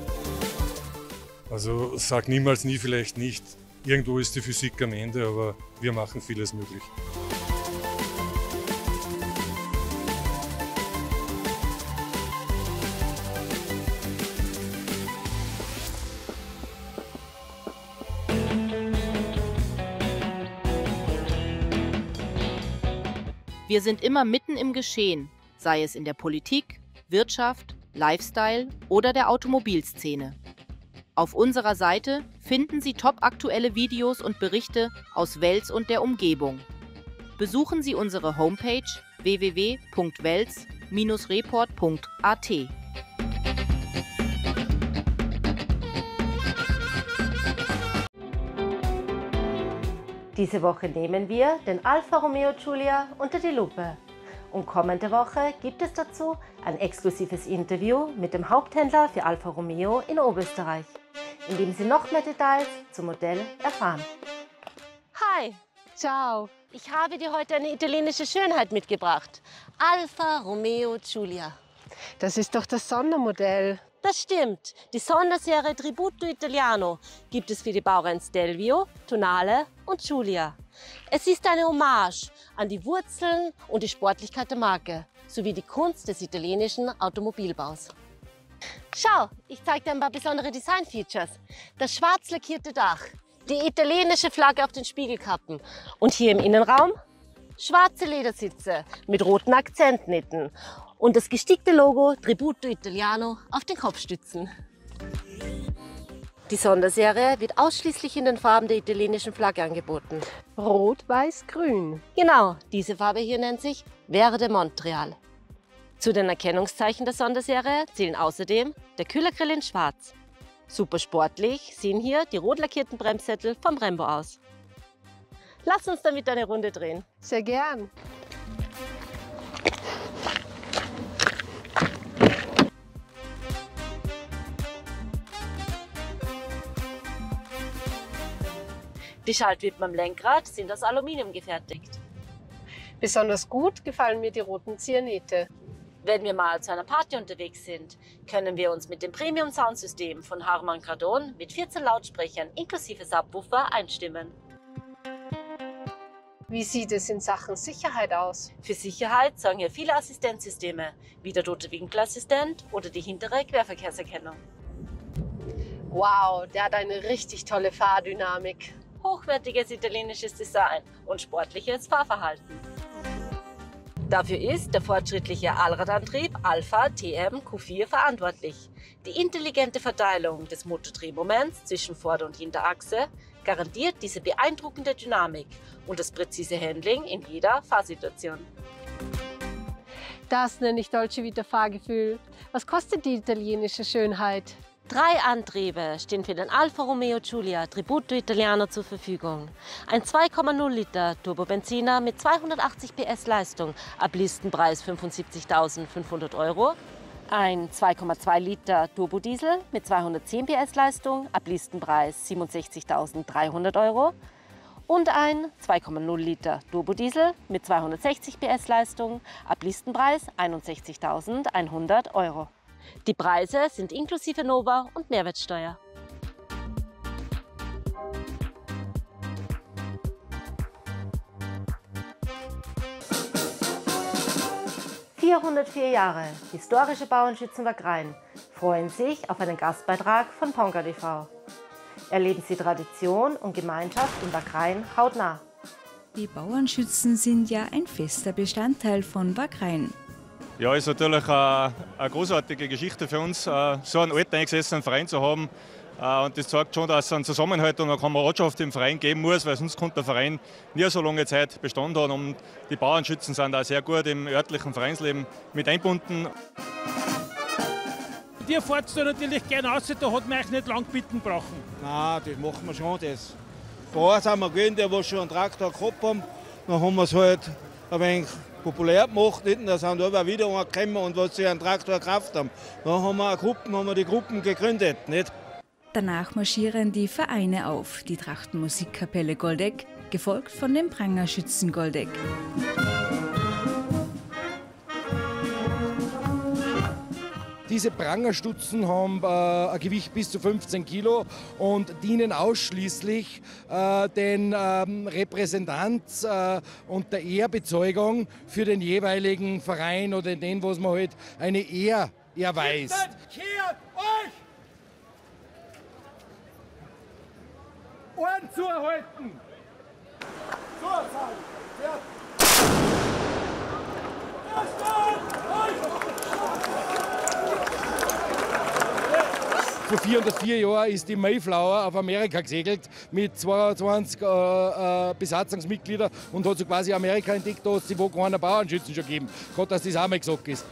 Also sag niemals nie, vielleicht nicht. Irgendwo ist die Physik am Ende, aber wir machen vieles möglich. Wir sind immer mitten im Geschehen, sei es in der Politik, Wirtschaft, Lifestyle oder der Automobilszene. Auf unserer Seite finden Sie topaktuelle Videos und Berichte aus Wels und der Umgebung. Besuchen Sie unsere Homepage w w w punkt wels Bindestrich report punkt a t. Diese Woche nehmen wir den Alfa Romeo Giulia unter die Lupe. Und kommende Woche gibt es dazu ein exklusives Interview mit dem Haupthändler für Alfa Romeo in Oberösterreich, in dem Sie noch mehr Details zum Modell erfahren. Hi, ciao. Ich habe dir heute eine italienische Schönheit mitgebracht. Alfa Romeo Giulia. Das ist doch das Sondermodell. Das stimmt. Die Sonderserie Tributo Italiano gibt es für die Baureihen Stelvio, Tonale und Giulia. Es ist eine Hommage an die Wurzeln und die Sportlichkeit der Marke, sowie die Kunst des italienischen Automobilbaus. Schau, ich zeige dir ein paar besondere Design-Features. Das schwarz lackierte Dach, die italienische Flagge auf den Spiegelkappen und hier im Innenraum schwarze Ledersitze mit roten Akzentnitten und das gestickte Logo Tributo Italiano auf den Kopfstützen. Die Sonderserie wird ausschließlich in den Farben der italienischen Flagge angeboten. Rot, Weiß, Grün. Genau, diese Farbe hier nennt sich Verde Montreal. Zu den Erkennungszeichen der Sonderserie zählen außerdem der Kühlergrill in Schwarz. Super sportlich sehen hier die rot lackierten Bremssättel vom Brembo aus. Lass uns damit eine Runde drehen. Sehr gern. Die Schaltwippen am Lenkrad sind aus Aluminium gefertigt. Besonders gut gefallen mir die roten Zianete. Wenn wir mal zu einer Party unterwegs sind, können wir uns mit dem Premium-Soundsystem von Harman Kardon mit vierzehn Lautsprechern inklusive Subwoofer einstimmen. Wie sieht es in Sachen Sicherheit aus? Für Sicherheit sorgen hier viele Assistenzsysteme, wie der tote Winkelassistent oder die hintere Querverkehrserkennung. Wow, der hat eine richtig tolle Fahrdynamik. Hochwertiges italienisches Design und sportliches Fahrverhalten. Dafür ist der fortschrittliche Allradantrieb Alfa T M Q vier verantwortlich. Die intelligente Verteilung des Motordrehmoments zwischen Vorder- und Hinterachse garantiert diese beeindruckende Dynamik und das präzise Handling in jeder Fahrsituation. Das nenne ich Dolce Vita Fahrgefühl. Was kostet die italienische Schönheit? Drei Antriebe stehen für den Alfa Romeo Giulia Tributo Italiano zur Verfügung. Ein zwei Komma null Liter Turbobenziner mit zweihundertachtzig P S Leistung ab Listenpreis fünfundsiebzigtausendfünfhundert Euro. Ein zwei Komma zwei Liter Turbodiesel mit zweihundertzehn P S Leistung ab Listenpreis siebenundsechzigtausenddreihundert Euro. Und ein zwei Komma null Liter Turbodiesel mit zweihundertsechzig P S Leistung ab Listenpreis einundsechzigtausendeinhundert Euro. Die Preise sind inklusive Nova und Mehrwertsteuer. vierhundertvier Jahre historische Bauernschützenwerk Rhein freuen sich auf einen Gastbeitrag von Ponga T V. Erleben Sie Tradition und Gemeinschaft im Werk Rhein hautnah. Die Bauernschützen sind ja ein fester Bestandteil von Werk Rhein. Ja, ist natürlich eine, eine großartige Geschichte für uns, so einen alten eingesessenen Verein zu haben, Und das zeigt schon, dass es einen Zusammenhalt und eine Kameradschaft im Verein geben muss, weil sonst konnte der Verein nie so lange Zeit Bestand haben. Und die Bauernschützen sind auch sehr gut im örtlichen Vereinsleben mit eingebunden. Dir fahrt da natürlich gerne raus, da hat man euch nicht lang bitten brauchen. Nein, das machen wir schon. Das. Vorher sind wir gewesen, die was schon einen Traktor gehabt haben. Dann haben wir es halt ein wenig populär gemacht. Nicht? Da sind aber wieder angekommen und was sie einen Traktor gekauft haben. Dann haben wir, Gruppen, haben wir die Gruppen gegründet. Nicht? Danach marschieren die Vereine auf, die Trachtenmusikkapelle Goldeck, gefolgt von dem Prangerschützen Goldeck. Diese Prangerstutzen haben äh, ein Gewicht bis zu fünfzehn Kilo und dienen ausschließlich äh, den ähm, Repräsentanz äh, und der Ehrbezeugung für den jeweiligen Verein oder den, was man halt eine Ehr erweist. Kehrt euch! Ohren zuhalten! Zuhalten! Vor vierhundertvier Jahren ist die Mayflower auf Amerika gesegelt mit zweiundzwanzig äh, äh, Besatzungsmitgliedern und hat so quasi Amerika entdeckt, da hat es wo keiner Bauernschützen schon gegeben. Gott, dass das auch mal gesagt ist.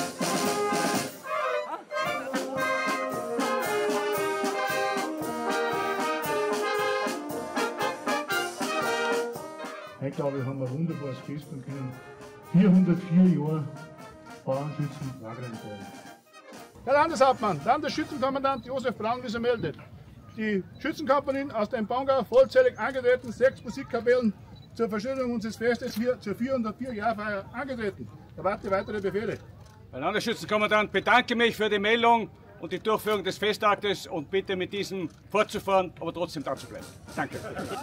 Heute, glaube ich, haben wir ein wunderbares Fest und können vierhundertvier Jahre Bauernschützen Wagrain feiern. Herr Landeshauptmann, Landesschützenkommandant Josef Braun, wie er meldet. Die Schützenkompanien aus dem Bongau vollzählig angetreten, sechs Musikkapellen zur Verschönung unseres Festes hier zur vierhundertvier-Jahrfeier angetreten. Erwarte weitere Befehle. Herr Landesschützenkommandant, bedanke mich für die Meldung und die Durchführung des Festaktes und bitte mit diesem fortzufahren, aber trotzdem da zu bleiben. Danke.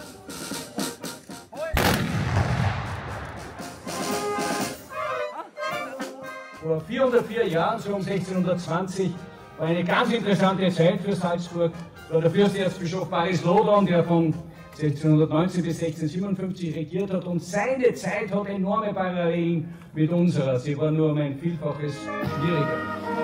Vor vierhundertvier Jahren, so um sechzehnhundertzwanzig, war eine ganz interessante Zeit für Salzburg. Da der Fürsterzbischof Baris Lodon, der von sechzehnhundertneunzehn bis sechzehnhundertsiebenundfünfzig regiert hat, und seine Zeit hat enorme Parallelen mit unserer. Sie war nur um ein Vielfaches schwieriger.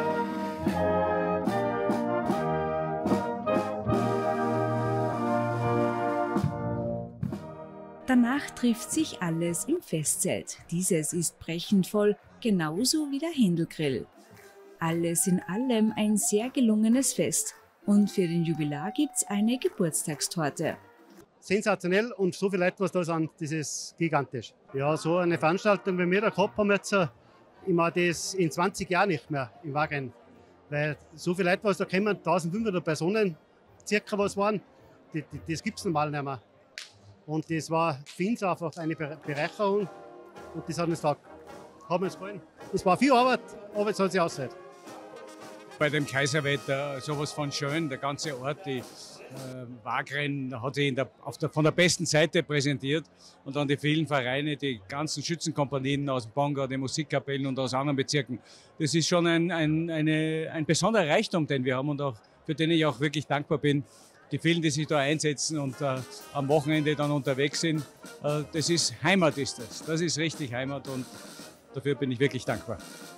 Danach trifft sich alles im Festzelt. Dieses ist brechend voll, genauso wie der Händelgrill. Alles in allem ein sehr gelungenes Fest. Und für den Jubilar gibt's eine Geburtstagstorte. Sensationell und so viele Leute, was da sind, das ist gigantisch. Ja, so eine Veranstaltung, wie wir da gehabt haben, jetzt, ich meine, das in zwanzig Jahren nicht mehr im Wagrain. Weil so viele Leute, was da kommen, eintausendfünfhundert Personen, circa was waren, das, das gibt es normal nicht mehr. Und das war für uns einfach eine Bereicherung und das hat uns taugt. Hat mir gefallen. Es war viel Arbeit, aber es hat sich ausgezahlt. Bei dem Kaiserwetter sowas von schön, der ganze Ort, die äh, Wagrain hat sich in der, auf der, von der besten Seite präsentiert und dann die vielen Vereine, die ganzen Schützenkompanien aus dem Bongau, die Musikkapellen und aus anderen Bezirken. Das ist schon ein, ein, eine, ein besonderer Reichtum, den wir haben und auch, für den ich auch wirklich dankbar bin. Die vielen, die sich da einsetzen und äh, am Wochenende dann unterwegs sind, äh, das ist Heimat, ist das. Das ist richtig Heimat und dafür bin ich wirklich dankbar.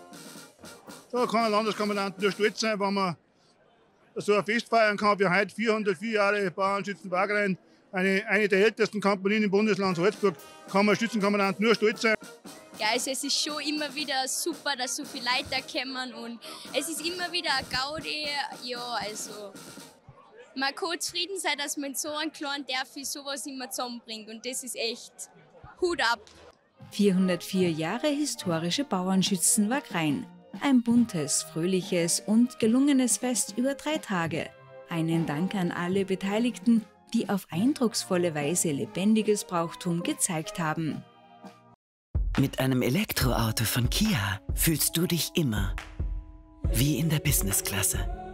Da kann ein Landeskommandant nur stolz sein, wenn man so ein Fest feiern kann wie heute, vierhundertvier Jahre Bauernschützen Wagrain, eine, eine der ältesten Kompanien im Bundesland Salzburg, kann man Schützenkommandant nur stolz sein. Ja, also es ist schon immer wieder super, dass so viele Leute da kommen und es ist immer wieder ein Gaudi. Ja, also man kann zufrieden sein, dass man so einen kleinen Dörfli sowas immer zusammenbringt und das ist echt Hut ab. vierhundertvier Jahre historische Bauernschützen Wagrain. Ein buntes, fröhliches und gelungenes Fest über drei Tage. Einen Dank an alle Beteiligten, die auf eindrucksvolle Weise lebendiges Brauchtum gezeigt haben. Mit einem Elektroauto von Kia fühlst du dich immer wie in der Businessklasse.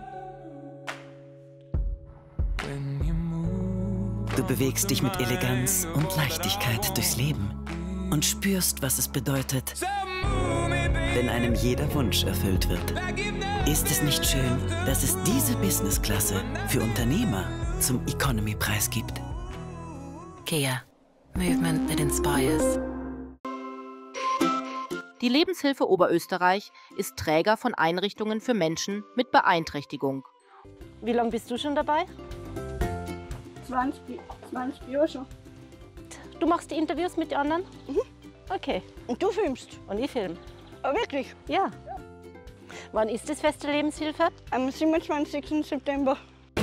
Du bewegst dich mit Eleganz und Leichtigkeit durchs Leben und spürst, was es bedeutet, wenn einem jeder Wunsch erfüllt wird. Ist es nicht schön, dass es diese Businessklasse für Unternehmer zum Economy-Preis gibt? Kia. Movement that inspires. Die Lebenshilfe Oberösterreich ist Träger von Einrichtungen für Menschen mit Beeinträchtigung. Wie lange bist du schon dabei? zwanzig, zwanzig Jahre schon. Du machst die Interviews mit den anderen? Mhm. Okay. Und du filmst? Und ich film. Aber wirklich? Ja. Wann ist das Fest der Lebenshilfe? Am siebenundzwanzigsten September.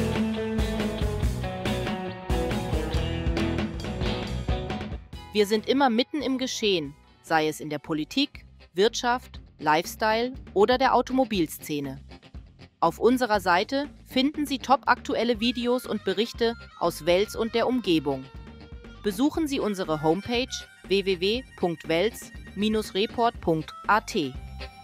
Wir sind immer mitten im Geschehen, sei es in der Politik, Wirtschaft, Lifestyle oder der Automobilszene. Auf unserer Seite finden Sie topaktuelle Videos und Berichte aus Wels und der Umgebung. Besuchen Sie unsere Homepage w w w punkt wels Bindestrich report punkt a t.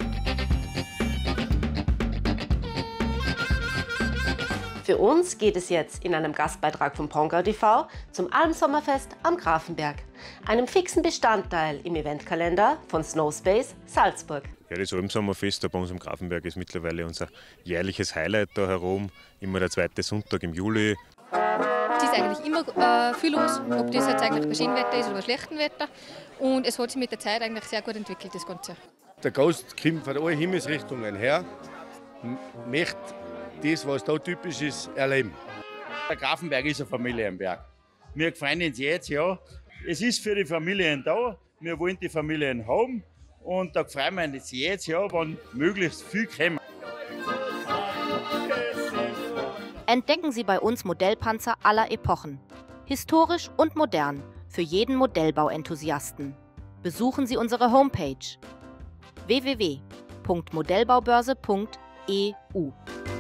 Für uns geht es jetzt in einem Gastbeitrag von Pongau T V zum Almsommerfest am Grafenberg, einem fixen Bestandteil im Eventkalender von Snowspace Salzburg. Ja, das Almsommerfest da bei uns am Grafenberg ist mittlerweile unser jährliches Highlight da herum. Immer der zweite Sonntag im Juli. Es ist eigentlich immer äh, viel los, ob das jetzt eigentlich bei schönem Wetter ist oder bei schlechtem Wetter. Und es hat sich mit der Zeit eigentlich sehr gut entwickelt, das Ganze. Der Gast kommt von allen Himmelsrichtungen her, möchte das, was da typisch ist, erleben. Der Grafenberg ist eine Familienberg. Wir freuen uns jetzt, ja. Es ist für die Familien da, wir wollen die Familien haben und da freuen wir uns jetzt, ja, wenn möglichst viel kommen. Entdecken Sie bei uns Modellpanzer aller Epochen. Historisch und modern, für jeden Modellbauenthusiasten. Besuchen Sie unsere Homepage w w w punkt modellbaubörse punkt e u.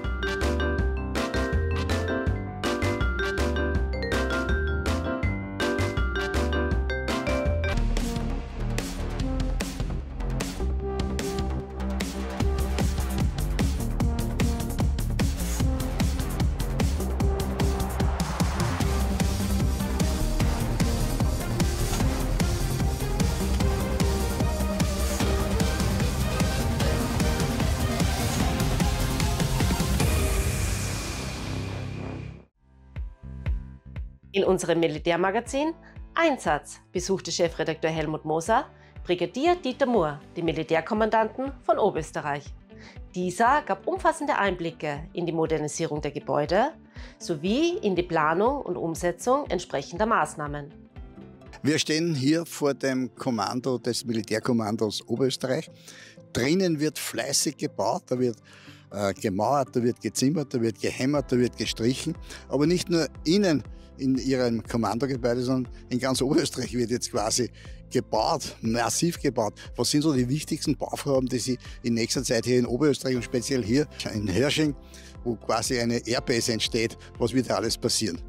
In unserem Militärmagazin Einsatz besuchte Chefredakteur Helmut Moser Brigadier Dieter Mohr, den Militärkommandanten von Oberösterreich. Dieser gab umfassende Einblicke in die Modernisierung der Gebäude sowie in die Planung und Umsetzung entsprechender Maßnahmen. Wir stehen hier vor dem Kommando des Militärkommandos Oberösterreich. Drinnen wird fleißig gebaut, da wird äh, gemauert, da wird gezimmert, da wird gehämmert, da wird gestrichen. Aber nicht nur innen in ihrem Kommandogebäude, sondern in ganz Oberösterreich wird jetzt quasi gebaut, massiv gebaut. Was sind so die wichtigsten Bauvorhaben, die Sie in nächster Zeit hier in Oberösterreich und speziell hier in Hörsching, wo quasi eine Airbase entsteht, was wird da alles passieren?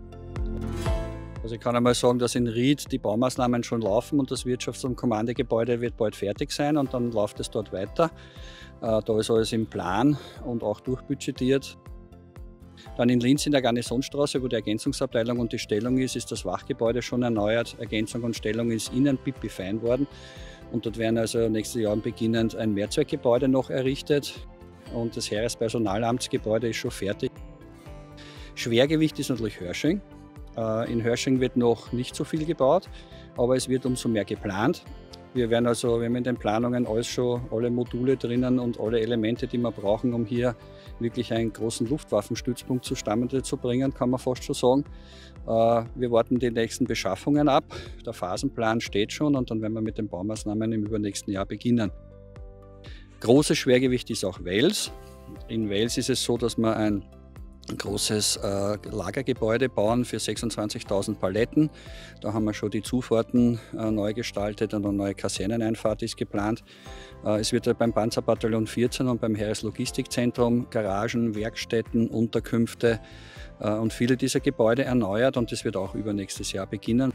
Also ich kann einmal sagen, dass in Ried die Baumaßnahmen schon laufen und das Wirtschafts- und Kommandogebäude wird bald fertig sein und dann läuft es dort weiter. Da ist alles im Plan und auch durchbudgetiert. Dann in Linz in der Garnisonsstraße, wo die Ergänzungsabteilung und die Stellung ist, ist das Wachgebäude schon erneuert. Ergänzung und Stellung ist innen pipifein worden. Und dort werden also nächstes Jahr beginnend ein Mehrzweckgebäude noch errichtet. Und das Heerespersonalamtsgebäude ist schon fertig. Schwergewicht ist natürlich Hörsching. In Hörsching wird noch nicht so viel gebaut, aber es wird umso mehr geplant. Wir werden also, wir haben in den Planungen alles schon, alle Module drinnen und alle Elemente, die wir brauchen, um hier wirklich einen großen Luftwaffenstützpunkt zustande zu bringen, kann man fast schon sagen. Wir warten die nächsten Beschaffungen ab. Der Phasenplan steht schon und dann werden wir mit den Baumaßnahmen im übernächsten Jahr beginnen. Großes Schwergewicht ist auch Wels. In Wels ist es so, dass wir ein ein großes äh, Lagergebäude bauen für sechsundzwanzigtausend Paletten. Da haben wir schon die Zufahrten äh, neu gestaltet und eine neue Kaserneneinfahrt ist geplant. Äh, es wird beim Panzerbataillon vierzehn und beim Heereslogistikzentrum Garagen, Werkstätten, Unterkünfte äh, und viele dieser Gebäude erneuert und das wird auch übernächstes Jahr beginnen.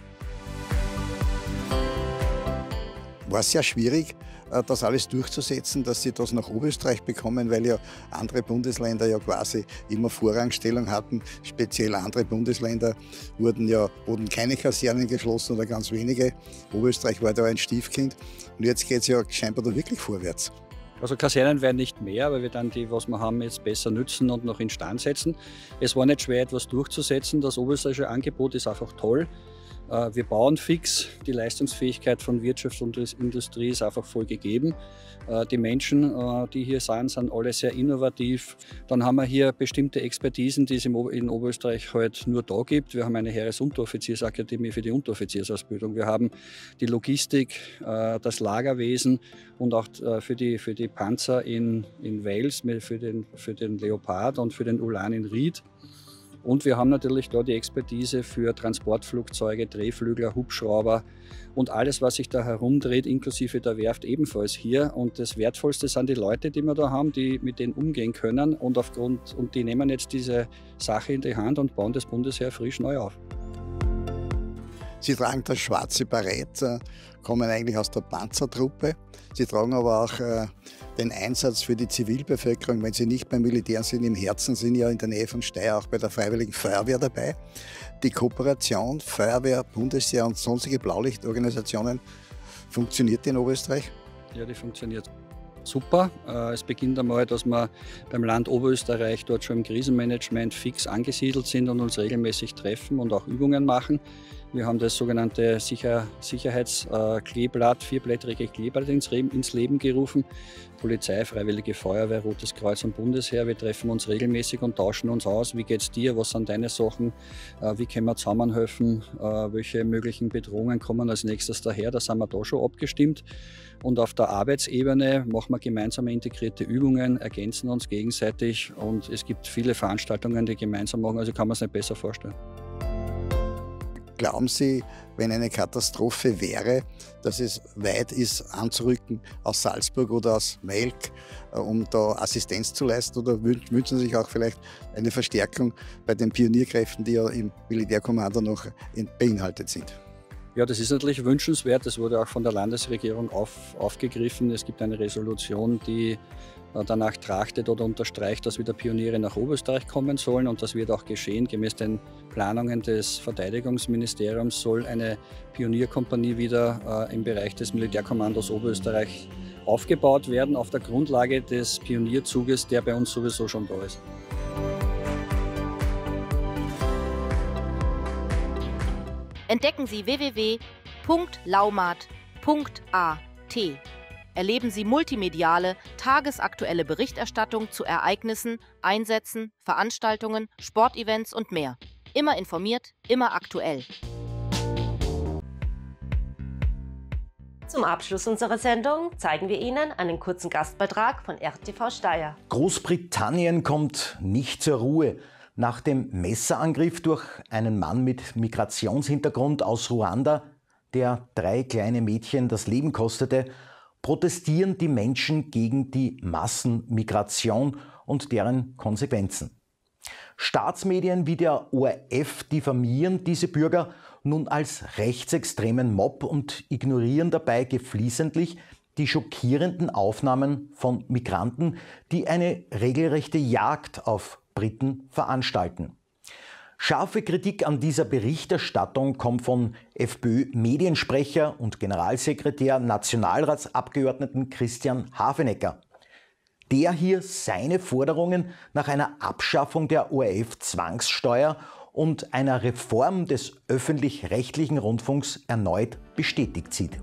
War sehr schwierig, das alles durchzusetzen, dass sie das nach Oberösterreich bekommen, weil ja andere Bundesländer ja quasi immer Vorrangstellung hatten. Speziell andere Bundesländer wurden ja, wurden keine Kasernen geschlossen oder ganz wenige. Oberösterreich war da ein Stiefkind und jetzt geht es ja scheinbar da wirklich vorwärts. Also Kasernen werden nicht mehr, aber wir dann die, was wir haben, jetzt besser nützen und noch instand setzen. Es war nicht schwer, etwas durchzusetzen. Das oberösterreichische Angebot ist einfach toll. Wir bauen fix, die Leistungsfähigkeit von Wirtschaft und Industrie ist einfach voll gegeben. Die Menschen, die hier sind, sind alle sehr innovativ. Dann haben wir hier bestimmte Expertisen, die es in Oberösterreich halt nur da gibt. Wir haben eine Heeresunteroffiziersakademie für die Unteroffiziersausbildung. Wir haben die Logistik, das Lagerwesen und auch für die, für die Panzer in, in Wales, für den, für den Leopard und für den Ulan in Ried. Und wir haben natürlich da die Expertise für Transportflugzeuge, Drehflügler, Hubschrauber und alles, was sich da herumdreht, inklusive der Werft ebenfalls hier. Und das Wertvollste sind die Leute, die wir da haben, die mit denen umgehen können. Und, aufgrund, und die nehmen jetzt diese Sache in die Hand und bauen das Bundesheer frisch neu auf. Sie tragen das schwarze Barett, kommen eigentlich aus der Panzertruppe. Sie tragen aber auch äh, den Einsatz für die Zivilbevölkerung, wenn sie nicht beim Militär sind, im Herzen sind ja in der Nähe von Steyr auch bei der Freiwilligen Feuerwehr dabei. Die Kooperation Feuerwehr, Bundesheer und sonstige Blaulichtorganisationen funktioniert in Oberösterreich? Ja, die funktioniert super. Es beginnt einmal, dass wir beim Land Oberösterreich dort schon im Krisenmanagement fix angesiedelt sind und uns regelmäßig treffen und auch Übungen machen. Wir haben das sogenannte Sicher Sicherheitskleeblatt, vierblättrige Kleeblatt ins, ins Leben gerufen. Polizei, Freiwillige Feuerwehr, Rotes Kreuz und Bundesheer. Wir treffen uns regelmäßig und tauschen uns aus. Wie geht's dir? Was sind deine Sachen? Wie können wir zusammenhelfen? Welche möglichen Bedrohungen kommen als nächstes daher? Da sind wir da schon abgestimmt. Und auf der Arbeitsebene machen wir gemeinsame integrierte Übungen, ergänzen uns gegenseitig und es gibt viele Veranstaltungen, die gemeinsam machen. Also kann man es nicht besser vorstellen. Glauben Sie, wenn eine Katastrophe wäre, dass es weit ist, anzurücken aus Salzburg oder aus Melk, um da Assistenz zu leisten? Oder wünschen Sie sich auch vielleicht eine Verstärkung bei den Pionierkräften, die ja im Militärkommando noch beinhaltet sind? Ja, das ist natürlich wünschenswert. Das wurde auch von der Landesregierung auf, aufgegriffen. Es gibt eine Resolution, die danach trachtet oder unterstreicht, dass wieder Pioniere nach Oberösterreich kommen sollen. Und das wird auch geschehen. Gemäß den Planungen des Verteidigungsministeriums soll eine Pionierkompanie wieder äh, im Bereich des Militärkommandos Oberösterreich aufgebaut werden, auf der Grundlage des Pionierzuges, der bei uns sowieso schon da ist. Entdecken Sie w w w punkt laumat punkt a t. Erleben Sie multimediale, tagesaktuelle Berichterstattung zu Ereignissen, Einsätzen, Veranstaltungen, Sportevents und mehr. Immer informiert, immer aktuell. Zum Abschluss unserer Sendung zeigen wir Ihnen einen kurzen Gastbeitrag von R T V Steyr. Großbritannien kommt nicht zur Ruhe. Nach dem Messerangriff durch einen Mann mit Migrationshintergrund aus Ruanda, der drei kleine Mädchen das Leben kostete, protestieren die Menschen gegen die Massenmigration und deren Konsequenzen. Staatsmedien wie der O R F diffamieren diese Bürger nun als rechtsextremen Mob und ignorieren dabei geflissentlich die schockierenden Aufnahmen von Migranten, die eine regelrechte Jagd auf Briten veranstalten. Scharfe Kritik an dieser Berichterstattung kommt von FPÖ-Mediensprecher und Generalsekretär Nationalratsabgeordneten Christian Hafenecker, der hier seine Forderungen nach einer Abschaffung der O R F-Zwangssteuer und einer Reform des öffentlich-rechtlichen Rundfunks erneut bestätigt sieht.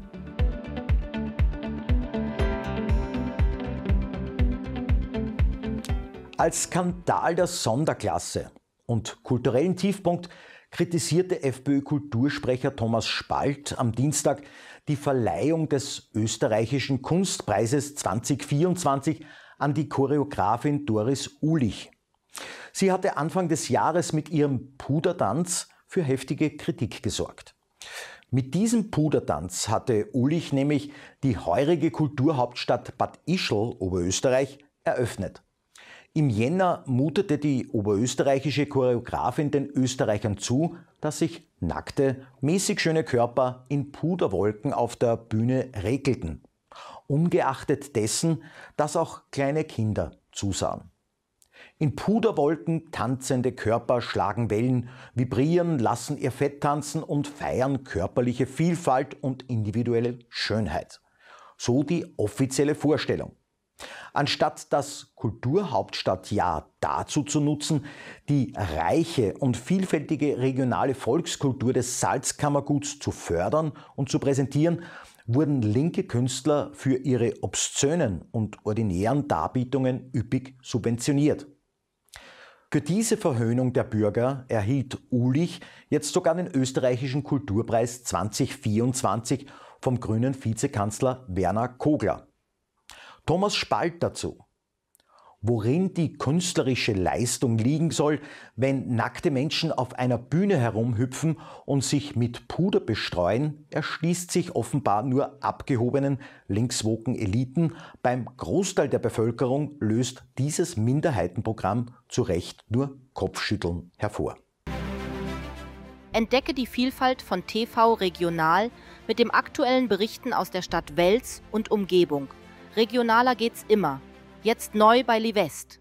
Als Skandal der Sonderklasse und kulturellen Tiefpunkt kritisierte FPÖ-Kultursprecher Thomas Spalt am Dienstag die Verleihung des österreichischen Kunstpreises zwanzig vierundzwanzig an die Choreografin Doris Ulich. Sie hatte Anfang des Jahres mit ihrem Pudertanz für heftige Kritik gesorgt. Mit diesem Pudertanz hatte Ulich nämlich die heurige Kulturhauptstadt Bad Ischl, Oberösterreich, eröffnet. Im Jänner mutete die oberösterreichische Choreografin den Österreichern zu, dass sich nackte, mäßig schöne Körper in Puderwolken auf der Bühne regelten. Ungeachtet dessen, dass auch kleine Kinder zusahen. In Puderwolken tanzende Körper schlagen Wellen, vibrieren, lassen ihr Fett tanzen und feiern körperliche Vielfalt und individuelle Schönheit. So die offizielle Vorstellung. Anstatt das Kulturhauptstadtjahr dazu zu nutzen, die reiche und vielfältige regionale Volkskultur des Salzkammerguts zu fördern und zu präsentieren, wurden linke Künstler für ihre obszönen und ordinären Darbietungen üppig subventioniert. Für diese Verhöhnung der Bürger erhielt Ulich jetzt sogar den österreichischen Kulturpreis zweitausendvierundzwanzig vom grünen Vizekanzler Werner Kogler. Thomas Spalt dazu: Worin die künstlerische Leistung liegen soll, wenn nackte Menschen auf einer Bühne herumhüpfen und sich mit Puder bestreuen, erschließt sich offenbar nur abgehobenen linkswoken Eliten. Beim Großteil der Bevölkerung löst dieses Minderheitenprogramm zu Recht nur Kopfschütteln hervor. Entdecke die Vielfalt von T V Regional mit dem aktuellen Berichten aus der Stadt Wels und Umgebung. Regionaler geht's immer. Jetzt neu bei Livest.